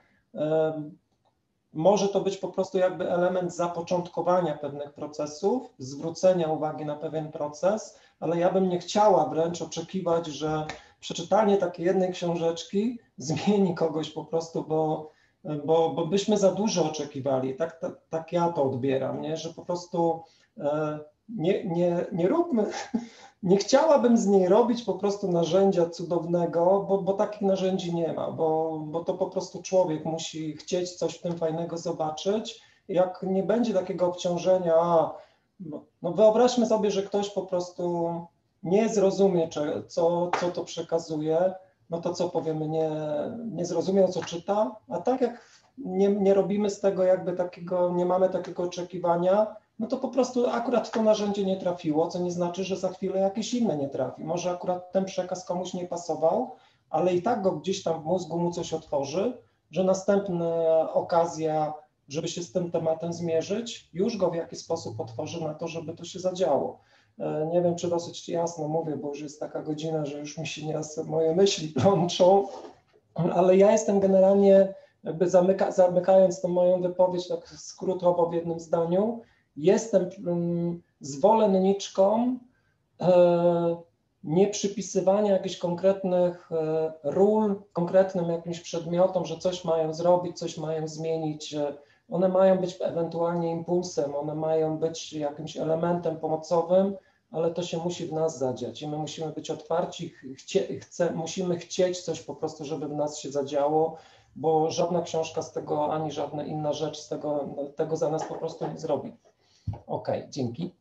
może to być po prostu jakby element zapoczątkowania pewnych procesów, zwrócenia uwagi na pewien proces, ale ja bym nie chciała wręcz oczekiwać, że przeczytanie takiej jednej książeczki zmieni kogoś po prostu, bo, bo, bo byśmy za dużo oczekiwali. Tak, tak, tak ja to odbieram, nie? Że po prostu nie, nie, nie róbmy, nie chciałabym z niej robić po prostu narzędzia cudownego, bo, bo takich narzędzi nie ma, bo, bo to po prostu człowiek musi chcieć coś w tym fajnego zobaczyć. Jak nie będzie takiego obciążenia, a, no wyobraźmy sobie, że ktoś po prostu nie zrozumie, co, co to przekazuje, no to co powiemy, nie, nie zrozumiał, co czyta, a tak jak nie, nie robimy z tego jakby takiego, nie mamy takiego oczekiwania, no to po prostu akurat to narzędzie nie trafiło, co nie znaczy, że za chwilę jakieś inne nie trafi. Może akurat ten przekaz komuś nie pasował, ale i tak go gdzieś tam w mózgu mu coś otworzy, że następna okazja, żeby się z tym tematem zmierzyć, już go w jakiś sposób otworzy na to, żeby to się zadziało. Nie wiem, czy dosyć jasno mówię, bo już jest taka godzina, że już mi się nieraz moje myśli plączą, ale ja jestem generalnie, jakby zamyka, zamykając tą moją wypowiedź tak skrótowo w jednym zdaniu, jestem zwolenniczką nie przypisywania jakichś konkretnych ról, konkretnym jakimś przedmiotom, że coś mają zrobić, coś mają zmienić. One mają być ewentualnie impulsem, one mają być jakimś elementem pomocowym, ale to się musi w nas zadziać i my musimy być otwarci, chcie, chce, musimy chcieć coś po prostu, żeby w nas się zadziało, bo żadna książka z tego, ani żadna inna rzecz z tego, tego za nas po prostu nie zrobi. Okej, okay, dzięki.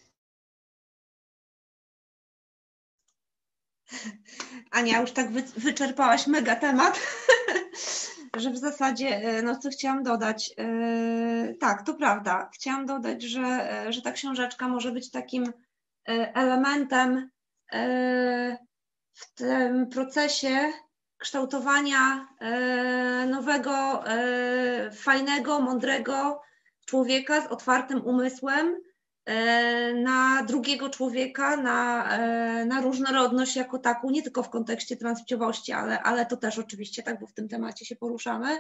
Ania, już tak wy, wyczerpałaś mega temat, że w zasadzie, no co chciałam dodać, yy, tak, to prawda, chciałam dodać, że, że ta książeczka może być takim elementem yy, w tym procesie kształtowania yy, nowego, yy, fajnego, mądrego człowieka z otwartym umysłem na drugiego człowieka, na, na różnorodność jako taką, nie tylko w kontekście transpłciowości, ale, ale to też oczywiście tak, bo w tym temacie się poruszamy.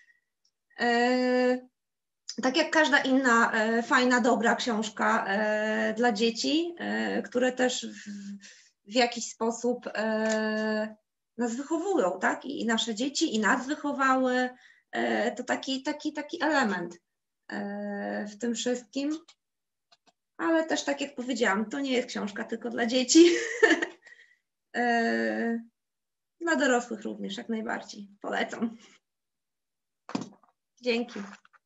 Tak jak każda inna fajna, dobra książka dla dzieci, które też w, w jakiś sposób nas wychowują, tak? I nasze dzieci, i nas wychowały. To taki, taki, taki element w tym wszystkim. Ale też tak jak powiedziałam, to nie jest książka tylko dla dzieci. Dla dorosłych również jak najbardziej. Polecam. Dzięki.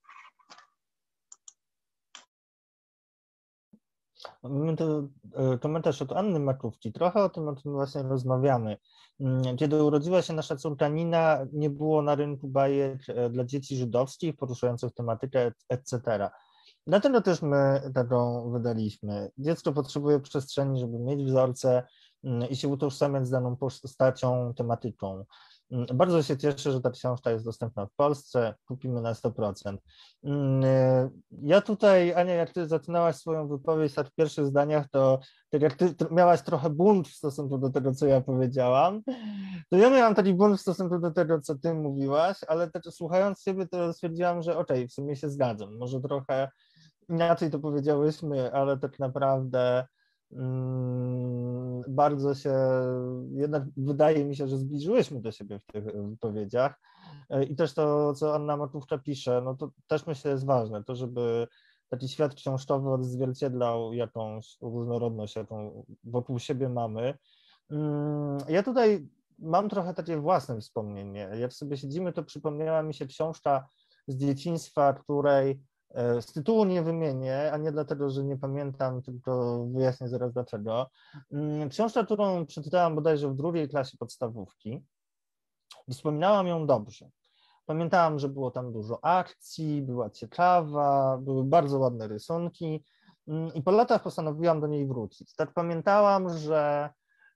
Mamy to komentarz od Anny Makówki. Trochę o tym, o tym właśnie rozmawiamy. Kiedy urodziła się nasza córka Nina, nie było na rynku bajek dla dzieci żydowskich poruszających tematykę, et cetera. Dlatego też my taką wydaliśmy. Dziecko potrzebuje przestrzeni, żeby mieć wzorce i się utożsamiać z daną postacią, tematyką. Bardzo się cieszę, że ta książka jest dostępna w Polsce, kupimy na sto procent. Ja tutaj, Ania, jak ty zaczynałaś swoją wypowiedź tak w pierwszych zdaniach, to tak jak ty miałaś trochę bunt w stosunku do tego, co ja powiedziałam, to ja miałam taki bunt w stosunku do tego, co ty mówiłaś, ale też słuchając siebie, to stwierdziłam, że okej, okay, w sumie się zgadzam. Może trochę inaczej to powiedziałyśmy, ale tak naprawdę mm, bardzo się, jednak wydaje mi się, że zbliżyłyśmy do siebie w tych wypowiedziach. I też to, co Anna Makówka pisze, no to też myślę jest ważne, to żeby taki świat książkowy odzwierciedlał jakąś różnorodność, jaką wokół siebie mamy. Ja tutaj mam trochę takie własne wspomnienie. Jak sobie siedzimy, to przypomniała mi się książka z dzieciństwa, której z tytułu nie wymienię, a nie dlatego, że nie pamiętam, tylko wyjaśnię zaraz dlaczego. Książka, którą przeczytałam bodajże w drugiej klasie podstawówki i wspominałam ją dobrze. Pamiętałam, że było tam dużo akcji, była ciekawa, były bardzo ładne rysunki i po latach postanowiłam do niej wrócić. Tak pamiętałam, że,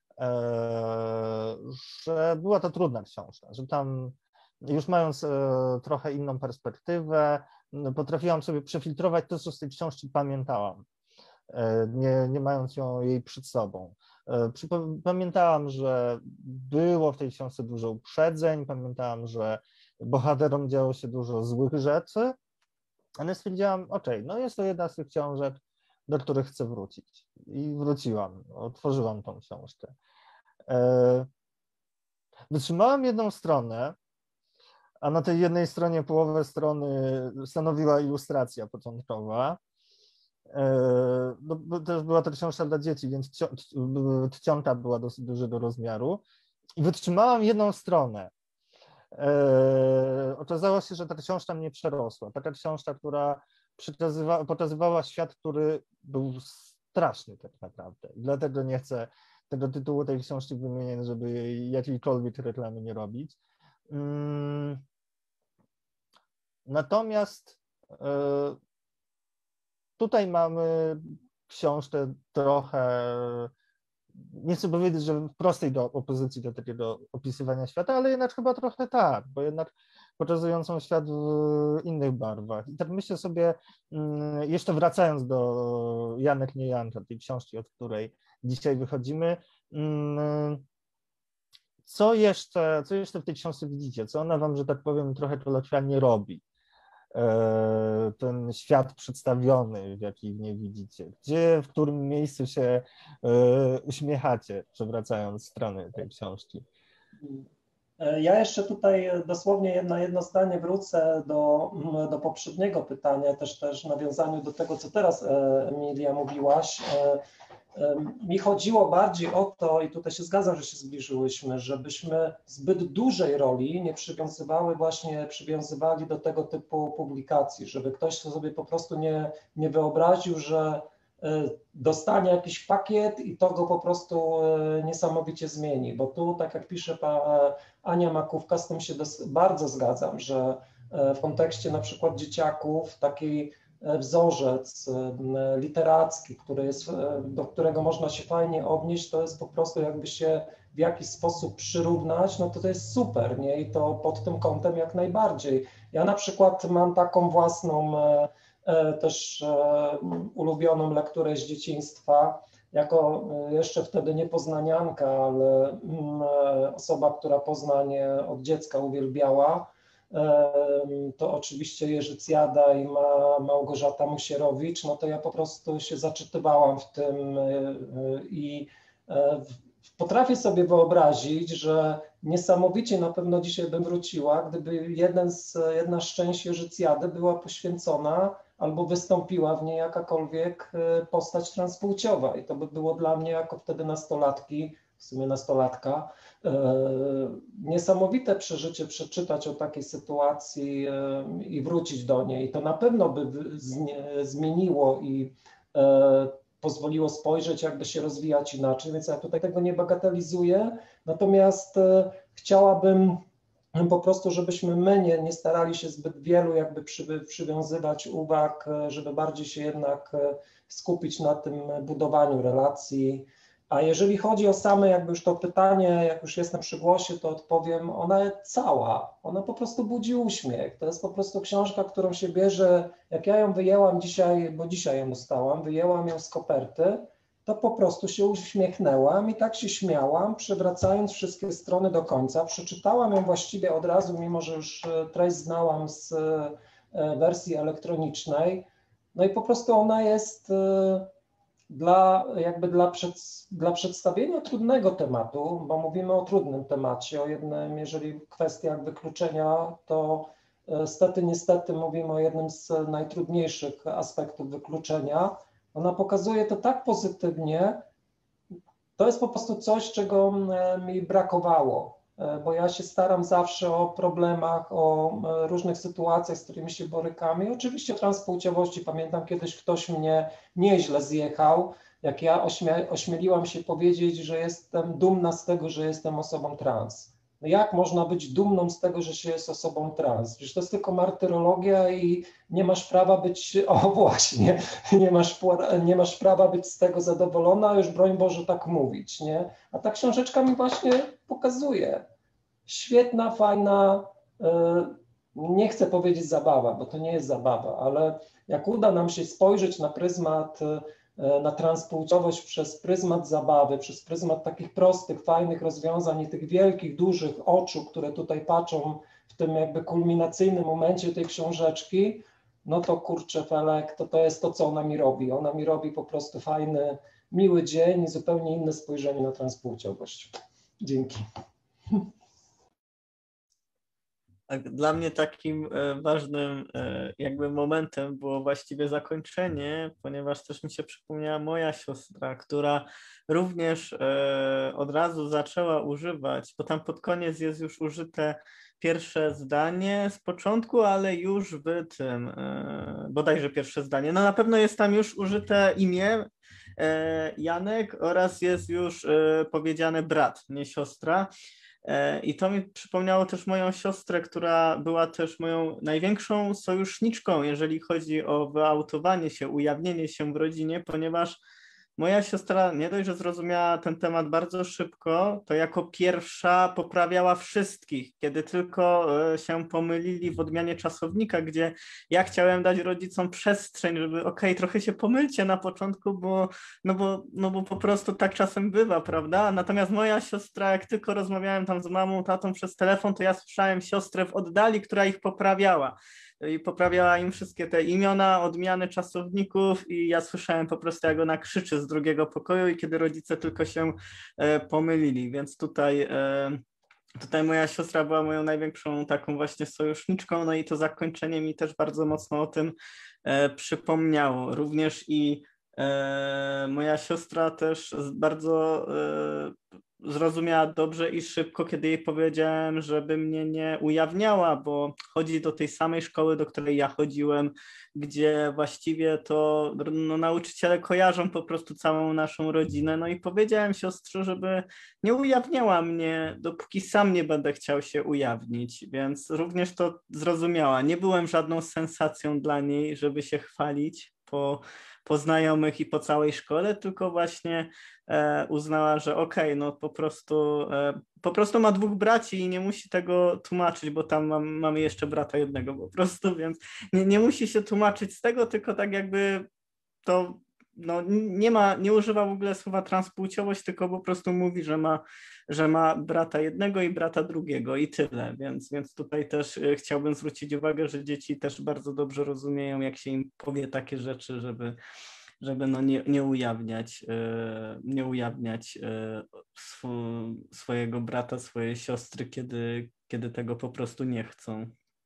e, że była to trudna książka, że tam już mając e, trochę inną perspektywę, potrafiłam sobie przefiltrować to, co z tej książki pamiętałam. nie, nie mając ją jej przed sobą. Pamiętałam, że było w tej książce dużo uprzedzeń, pamiętałam, że bohaterom działo się dużo złych rzeczy, ale stwierdziłam, okej, no jest to jedna z tych książek, do których chcę wrócić. I wróciłam, otworzyłam tą książkę. Wytrzymałam jedną stronę, a na tej jednej stronie połowę strony stanowiła ilustracja początkowa. No, też była to książka dla dzieci, więc czcionka była dosyć dużego rozmiaru. I wytrzymałam jedną stronę. Okazało się, że ta książka mnie przerosła. Taka książka, która pokazywała, pokazywała świat, który był straszny tak naprawdę. I dlatego nie chcę tego tytułu tej książki wymieniać, żeby jakiejkolwiek reklamy nie robić. Natomiast tutaj mamy książkę trochę, nie chcę powiedzieć, że w prostej do opozycji do takiego opisywania świata, ale jednak chyba trochę tak, bo jednak pokazującą świat w innych barwach. I tak myślę sobie, jeszcze wracając do Janek nie Janka, tej książki, od której dzisiaj wychodzimy, co jeszcze, co jeszcze w tej książce widzicie? Co ona wam, że tak powiem, trochę kolokwialnie robi? Ten świat przedstawiony, w jaki w niej widzicie? Gdzie, w którym miejscu się uśmiechacie, przewracając strony tej książki? Ja jeszcze tutaj dosłownie na jedno zdanie wrócę do, do poprzedniego pytania, też, też w nawiązaniu do tego, co teraz Emilia mówiłaś. Mi chodziło bardziej o to, i tutaj się zgadzam, że się zbliżyłyśmy, żebyśmy zbyt dużej roli nie przywiązywały właśnie, przywiązywali do tego typu publikacji, żeby ktoś sobie po prostu nie, nie wyobraził, że dostanie jakiś pakiet i to go po prostu niesamowicie zmieni, bo tu, tak jak pisze Ania Makówka, z tym się bardzo zgadzam, że w kontekście na przykład dzieciaków taki wzorzec literacki, który jest, do którego można się fajnie odnieść, to jest po prostu jakby się w jakiś sposób przyrównać, no to to jest super, nie? I to pod tym kątem jak najbardziej. Ja na przykład mam taką własną też ulubioną lekturę z dzieciństwa, jako jeszcze wtedy nie poznanianka, ale osoba, która Poznań od dziecka uwielbiała, to oczywiście Jerzy Cjada i ma Małgorzata Musierowicz, no to ja po prostu się zaczytywałam w tym i potrafię sobie wyobrazić, że niesamowicie na pewno dzisiaj bym wróciła, gdyby jeden z, jedna z części Jerzy Cjady była poświęcona albo wystąpiła w niej jakakolwiek postać transpłciowa i to by było dla mnie jako wtedy nastolatki, w sumie nastolatka, niesamowite przeżycie przeczytać o takiej sytuacji i wrócić do niej. To na pewno by zmieniło i pozwoliło spojrzeć, jakby się rozwijać inaczej, więc ja tutaj tego nie bagatelizuję, natomiast chciałabym po prostu, żebyśmy my nie, nie starali się zbyt wielu jakby przy, przywiązywać uwag, żeby bardziej się jednak skupić na tym budowaniu relacji. A jeżeli chodzi o same jakby już to pytanie, jak już jestem przy głosie, to odpowiem, ona cała, ona po prostu budzi uśmiech. To jest po prostu książka, którą się bierze, jak ja ją wyjęłam dzisiaj, bo dzisiaj ją dostałam, wyjęłam ją z koperty, to po prostu się uśmiechnęłam i tak się śmiałam, przewracając wszystkie strony do końca. Przeczytałam ją właściwie od razu, mimo że już treść znałam z wersji elektronicznej. No i po prostu ona jest dla, jakby dla, przed, dla przedstawienia trudnego tematu, bo mówimy o trudnym temacie, o jednym, jeżeli w kwestiach wykluczenia, to stety, niestety mówimy o jednym z najtrudniejszych aspektów wykluczenia. Ona pokazuje to tak pozytywnie, to jest po prostu coś, czego mi brakowało, bo ja się staram zawsze o problemach, o różnych sytuacjach, z którymi się borykamy. I oczywiście o transpłciowości. Pamiętam, kiedyś ktoś mnie nieźle zjechał, jak ja ośmie ośmieliłam się powiedzieć, że jestem dumna z tego, że jestem osobą trans. No jak można być dumną z tego, że się jest osobą trans? Przecież to jest tylko martyrologia i nie masz prawa być, o właśnie, nie masz, nie masz prawa być z tego zadowolona, a już broń Boże tak mówić, nie? A ta książeczka mi właśnie pokazuje. Świetna, fajna, nie chcę powiedzieć zabawa, bo to nie jest zabawa, ale jak uda nam się spojrzeć na pryzmat na transpłciowość przez pryzmat zabawy, przez pryzmat takich prostych, fajnych rozwiązań i tych wielkich, dużych oczu, które tutaj patrzą w tym jakby kulminacyjnym momencie tej książeczki, no to kurczę, Felek, to to jest to, co ona mi robi. Ona mi robi po prostu fajny, miły dzień i zupełnie inne spojrzenie na transpłciowość. Dzięki. Dla mnie takim ważnym jakby momentem było właściwie zakończenie, ponieważ też mi się przypomniała moja siostra, która również od razu zaczęła używać, bo tam pod koniec jest już użyte pierwsze zdanie z początku, ale już w tym, bodajże pierwsze zdanie, no na pewno jest tam już użyte imię Janek oraz jest już powiedziane brat, nie siostra. I to mi przypomniało też moją siostrę, która była też moją największą sojuszniczką, jeżeli chodzi o wyautowanie się, ujawnienie się w rodzinie, ponieważ moja siostra nie dość, że zrozumiała ten temat bardzo szybko, to jako pierwsza poprawiała wszystkich, kiedy tylko się pomylili w odmianie czasownika, gdzie ja chciałem dać rodzicom przestrzeń, żeby okej, okay, trochę się pomylcie na początku, bo, no bo, no bo po prostu tak czasem bywa, prawda? Natomiast moja siostra, jak tylko rozmawiałem tam z mamą, tatą przez telefon, to ja słyszałem siostrę w oddali, która ich poprawiała. I poprawiała im wszystkie te imiona, odmiany czasowników i ja słyszałem po prostu, jak ona krzyczy z drugiego pokoju i kiedy rodzice tylko się e, pomylili, więc tutaj, e, tutaj moja siostra była moją największą taką właśnie sojuszniczką, no i to zakończenie mi też bardzo mocno o tym e, przypomniało. Również i e, moja siostra też bardzo e, zrozumiała dobrze i szybko, kiedy jej powiedziałem, żeby mnie nie ujawniała, bo chodzi do tej samej szkoły, do której ja chodziłem, gdzie właściwie to no, nauczyciele kojarzą po prostu całą naszą rodzinę. No i powiedziałem siostrze, żeby nie ujawniała mnie, dopóki sam nie będę chciał się ujawnić, więc również to zrozumiała. Nie byłem żadną sensacją dla niej, żeby się chwalić po po znajomych i po całej szkole, tylko właśnie e, uznała, że okej, okay, no po prostu, e, po prostu ma dwóch braci i nie musi tego tłumaczyć, bo tam mam, mamy jeszcze brata jednego po prostu, więc nie, nie musi się tłumaczyć z tego, tylko tak jakby to no, nie ma, nie używa w ogóle słowa transpłciowość, tylko po prostu mówi, że ma, że ma brata jednego i brata drugiego i tyle, więc, więc tutaj też chciałbym zwrócić uwagę, że dzieci też bardzo dobrze rozumieją, jak się im powie takie rzeczy, żeby, żeby no nie, nie ujawniać, nie ujawniać sw- swojego brata, swojej siostry, kiedy, kiedy tego po prostu nie chcą.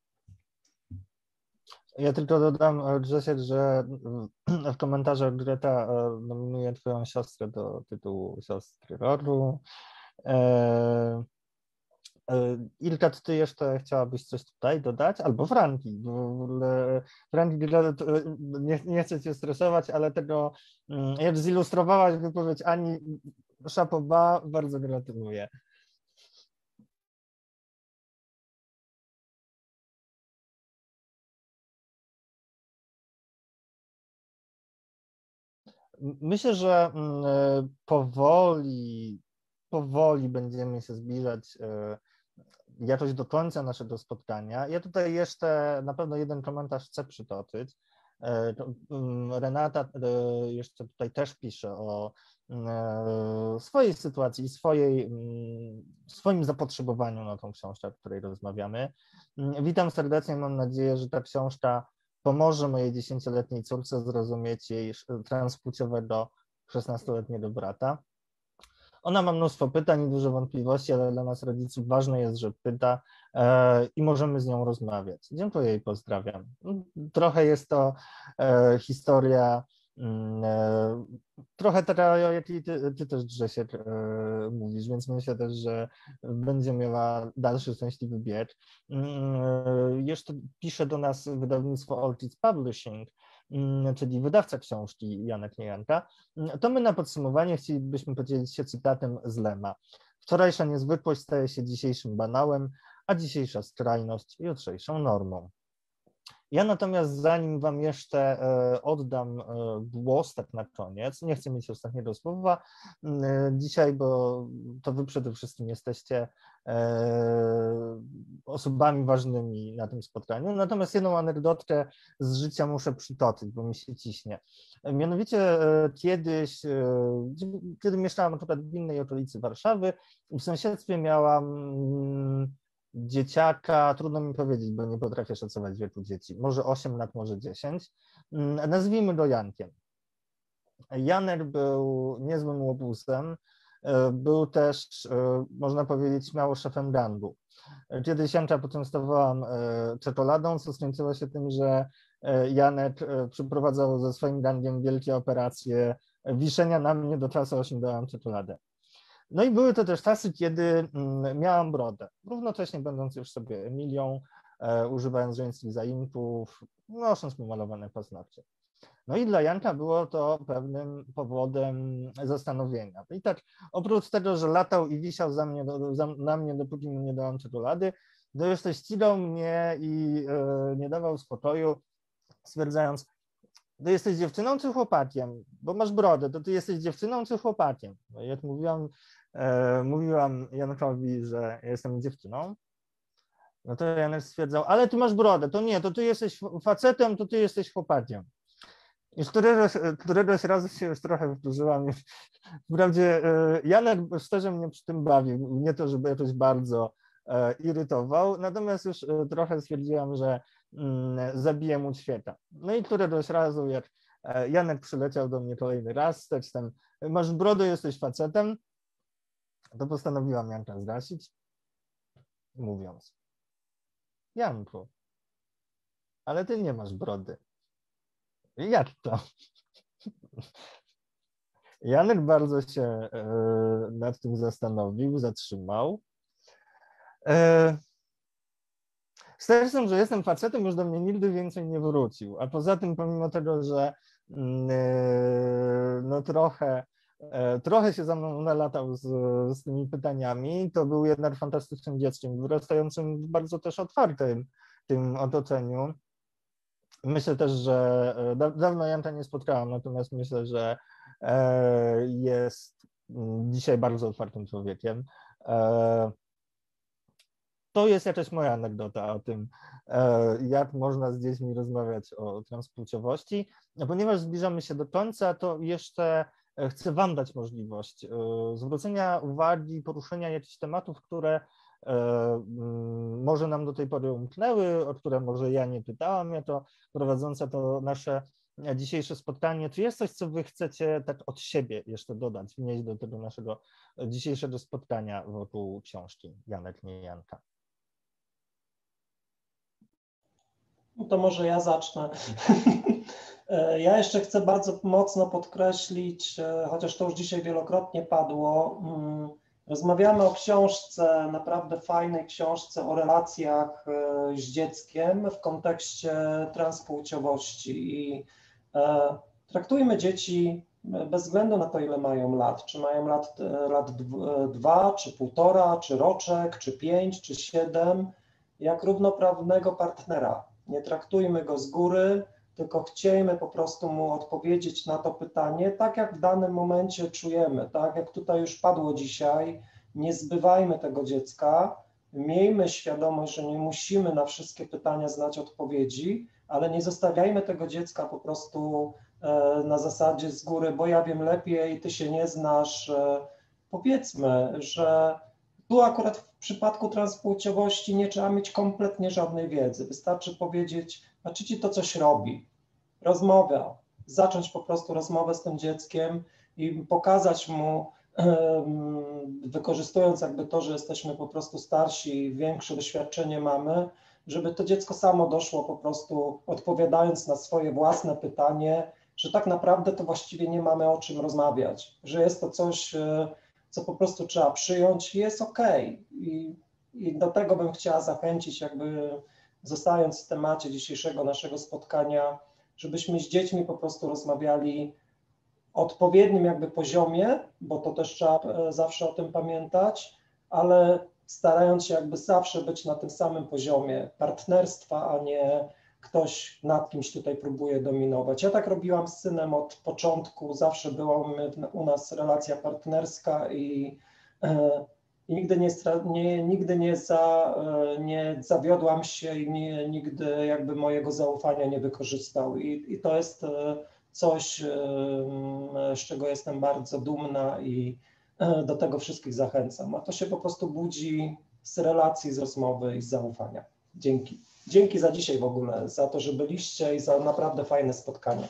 Ja tylko dodam, Grzesiek, że w komentarzach Greta nominuje twoją siostrę do tytułu siostry roku. Ilka, czy ty jeszcze chciałabyś coś tutaj dodać? Albo Franki. Franki, nie, nie chcę cię stresować, ale tego, jak zilustrowałaś wypowiedź Ani, chapeau bas, bardzo gratuluję. Myślę, że powoli, powoli będziemy się zbliżać jakoś do końca naszego spotkania. Ja tutaj jeszcze na pewno jeden komentarz chcę przytoczyć. Renata jeszcze tutaj też pisze o swojej sytuacji, swojej, swoim zapotrzebowaniu na tą książkę, o której rozmawiamy. Witam serdecznie, mam nadzieję, że ta książka pomoże mojej dziesięcioletniej córce zrozumieć jej transpłciowego szesnastoletniego brata. Ona ma mnóstwo pytań i dużo wątpliwości, ale dla nas rodziców ważne jest, że pyta e, i możemy z nią rozmawiać. Dziękuję i pozdrawiam. Trochę jest to e, historia, e, trochę taka, o jakiej ty, ty też, Grzesiek, e, mówisz, więc myślę też, że będzie miała dalszy szczęśliwy bieg. E, jeszcze pisze do nas wydawnictwo Olkids Publishing, czyli wydawca książki Janek Niejanka, to my na podsumowanie chcielibyśmy podzielić się cytatem z Lema. Wczorajsza niezwykłość staje się dzisiejszym banałem, a dzisiejsza skrajność jutrzejszą normą. Ja natomiast zanim wam jeszcze oddam głos tak na koniec, nie chcę mieć ostatniego słowa dzisiaj, bo to wy przede wszystkim jesteście osobami ważnymi na tym spotkaniu. Natomiast jedną anegdotkę z życia muszę przytoczyć, bo mi się ciśnie. Mianowicie kiedyś, kiedy mieszkałam na przykład w innej okolicy Warszawy, w sąsiedztwie miałam dzieciaka, trudno mi powiedzieć, bo nie potrafię szacować wieku dzieci, może osiem lat, może dziesięć, nazwijmy go Jankiem. Janek był niezłym łobuzem, był też, można powiedzieć, śmiało szefem gangu. Kiedyś Janka poczęstowałam czekoladą, co skończyło się tym, że Janek przeprowadzał ze swoim gangiem wielkie operacje wiszenia na mnie, do czasu osiągałam czekoladę. No i były to też czasy, kiedy miałam brodę, równocześnie będąc już sobie Emilią, e, używając żeńskich zaimków, nosząc pomalowane paznokcie. No i dla Janka było to pewnym powodem zastanowienia. I tak oprócz tego, że latał i wisiał za mnie, za, na mnie, dopóki mu nie dałam czekolady, to jeszcze ścigał mnie i e, nie dawał spokoju, stwierdzając: ty jesteś dziewczyną czy chłopakiem? Bo masz brodę, to ty jesteś dziewczyną czy chłopakiem? No i jak mówiłam, e, mówiłam Jankowi, że jestem dziewczyną, no to Janek stwierdzał: ale ty masz brodę, to nie, to ty jesteś facetem, to ty jesteś chłopakiem. I któregoś, któregoś razu się już trochę wkurzyłam. Wprawdzie e, Janek szczerze mnie przy tym bawił, nie to, żeby jakoś bardzo e, irytował, natomiast już e, trochę stwierdziłam, że zabiję mu świata. No i któregoś razu, jak Janek przyleciał do mnie kolejny raz z tekstem: masz brodę, jesteś facetem, to postanowiłam Janka zgasić, mówiąc: Janku, ale ty nie masz brody. Jak to? Janek bardzo się nad tym zastanowił, zatrzymał. Z tekstem, że jestem facetem, już do mnie nigdy więcej nie wrócił. A poza tym, pomimo tego, że no trochę, trochę się za mną nalatał z, z tymi pytaniami, to był jednak fantastycznym dzieckiem, wyrastającym w bardzo też otwartym tym otoczeniu. Myślę też, że dawno Janka nie spotkałam, natomiast myślę, że jest dzisiaj bardzo otwartym człowiekiem. To jest jakaś moja anegdota o tym, jak można z dziećmi rozmawiać o transpłciowości. Ponieważ zbliżamy się do końca, to jeszcze chcę wam dać możliwość zwrócenia uwagi, poruszenia jakichś tematów, które może nam do tej pory umknęły, o które może ja nie pytałam jako prowadząca to nasze dzisiejsze spotkanie. Czy jest coś, co wy chcecie tak od siebie jeszcze dodać, wnieść do tego naszego dzisiejszego spotkania wokół książki Janek, nie Janka? No to może ja zacznę. Ja jeszcze chcę bardzo mocno podkreślić, chociaż to już dzisiaj wielokrotnie padło, rozmawiamy o książce, naprawdę fajnej książce o relacjach z dzieckiem w kontekście transpłciowości i traktujmy dzieci bez względu na to, ile mają lat, czy mają lat, lat dwa, czy półtora, czy roczek, czy pięć, czy siedem, jak równoprawnego partnera. Nie traktujmy go z góry, tylko chciejmy po prostu mu odpowiedzieć na to pytanie, tak jak w danym momencie czujemy, tak jak tutaj już padło dzisiaj, nie zbywajmy tego dziecka, miejmy świadomość, że nie musimy na wszystkie pytania znać odpowiedzi, ale nie zostawiajmy tego dziecka po prostu na zasadzie z góry, bo ja wiem lepiej, ty się nie znasz. Powiedzmy, że tu akurat w przypadku transpłciowości nie trzeba mieć kompletnie żadnej wiedzy. Wystarczy powiedzieć, a czy ci to coś robi? Rozmowa. Zacząć po prostu rozmowę z tym dzieckiem i pokazać mu, wykorzystując jakby to, że jesteśmy po prostu starsi i większe doświadczenie mamy, żeby to dziecko samo doszło po prostu, odpowiadając na swoje własne pytanie, że tak naprawdę to właściwie nie mamy o czym rozmawiać, że jest to coś, co po prostu trzeba przyjąć i jest okej. I, I do tego bym chciała zachęcić, jakby zostając w temacie dzisiejszego naszego spotkania, żebyśmy z dziećmi po prostu rozmawiali o odpowiednim jakby poziomie, bo to też trzeba zawsze o tym pamiętać, ale starając się jakby zawsze być na tym samym poziomie partnerstwa, a nie ktoś nad kimś tutaj próbuje dominować. Ja tak robiłam z synem od początku, zawsze była u nas relacja partnerska i, i nigdy, nie, nie, nigdy nie, za, nie zawiodłam się i nie, nigdy jakby mojego zaufania nie wykorzystał. I, i to jest coś, z czego jestem bardzo dumna i do tego wszystkich zachęcam. A to się po prostu budzi z relacji, z rozmowy i z zaufania. Dzięki. Dzięki za dzisiaj w ogóle, za to, że byliście i za naprawdę fajne spotkanie.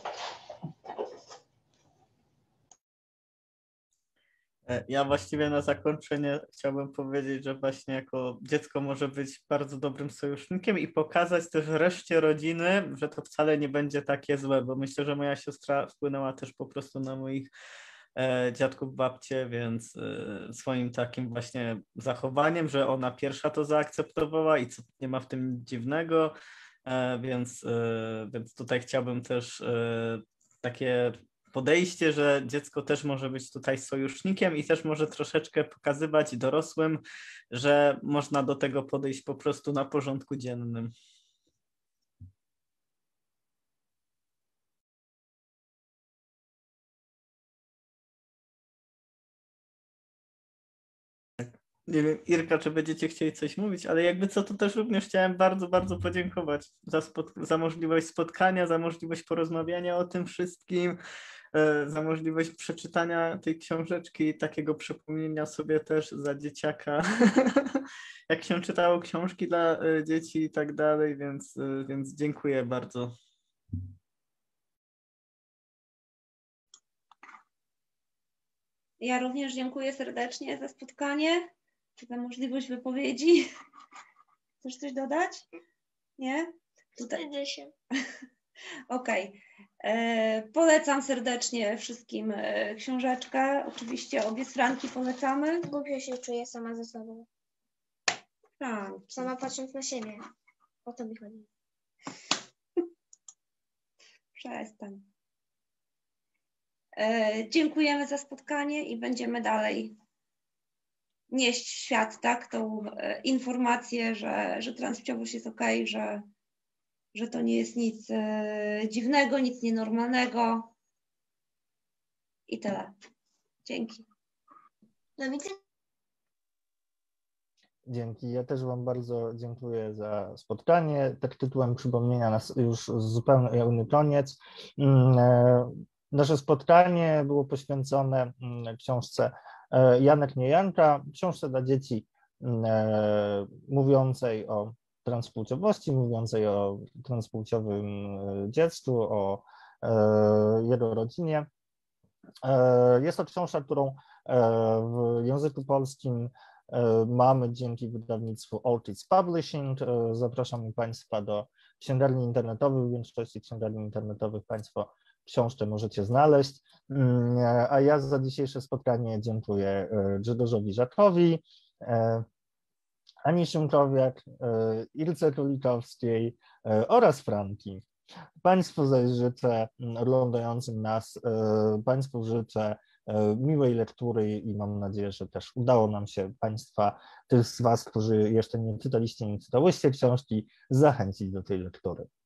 Ja właściwie na zakończenie chciałbym powiedzieć, że właśnie jako dziecko może być bardzo dobrym sojusznikiem i pokazać też reszcie rodziny, że to wcale nie będzie takie złe, bo myślę, że moja siostra wpłynęła też po prostu na moich e, dziadków, babcie, więc e, swoim takim właśnie zachowaniem, że ona pierwsza to zaakceptowała i co nie ma w tym nic dziwnego, e, więc, e, więc tutaj chciałbym też e, takie podejście, że dziecko też może być tutaj sojusznikiem i też może troszeczkę pokazywać dorosłym, że można do tego podejść po prostu na porządku dziennym. Nie wiem, Irka, czy będziecie chcieli coś mówić, ale jakby co, to też również chciałem bardzo, bardzo podziękować za, spot- za możliwość spotkania, za możliwość porozmawiania o tym wszystkim, za możliwość przeczytania tej książeczki i takiego przypomnienia sobie też za dzieciaka, jak się czytało książki dla dzieci i tak dalej, więc, więc dziękuję bardzo. Ja również dziękuję serdecznie za spotkanie, za możliwość wypowiedzi. Chcesz coś dodać? Nie? Wstydzę się. Okej. Okay. Polecam serdecznie wszystkim książeczkę. Oczywiście obie Franki polecamy. Głupio się czuję sama ze sobą. Franki. Sama patrząc na siebie. O to mi chodzi. Przestań. Dziękujemy za spotkanie i będziemy dalej nieść w świat, tak, tą informację, że, że transpłciowość jest okej, okay, że, że to nie jest nic dziwnego, nic nienormalnego i tyle. Dzięki. Do widzenia. Dzięki. Ja też Wam bardzo dziękuję za spotkanie. Tak tytułem przypomnienia nas już zupełnie inny koniec. Nasze spotkanie było poświęcone książce Janek nie Janka, książce dla dzieci mówiącej o transpłciowości, mówiącej o transpłciowym dziecku, o jego rodzinie. Jest to książka, którą w języku polskim mamy dzięki wydawnictwu Ortiz Publishing. Zapraszam Państwa do księgarni internetowych. W większości księgarni internetowych Państwo książkę możecie znaleźć. A ja za dzisiejsze spotkanie dziękuję Grzegorzowi Żakowi, Ani Szymkowiak, Ilce Królikowskiej oraz Franki. Państwu zaś życzę, oglądającym nas, Państwu życzę miłej lektury i mam nadzieję, że też udało nam się Państwa, tych z Was, którzy jeszcze nie czytaliście, nie czytałyście książki, zachęcić do tej lektury.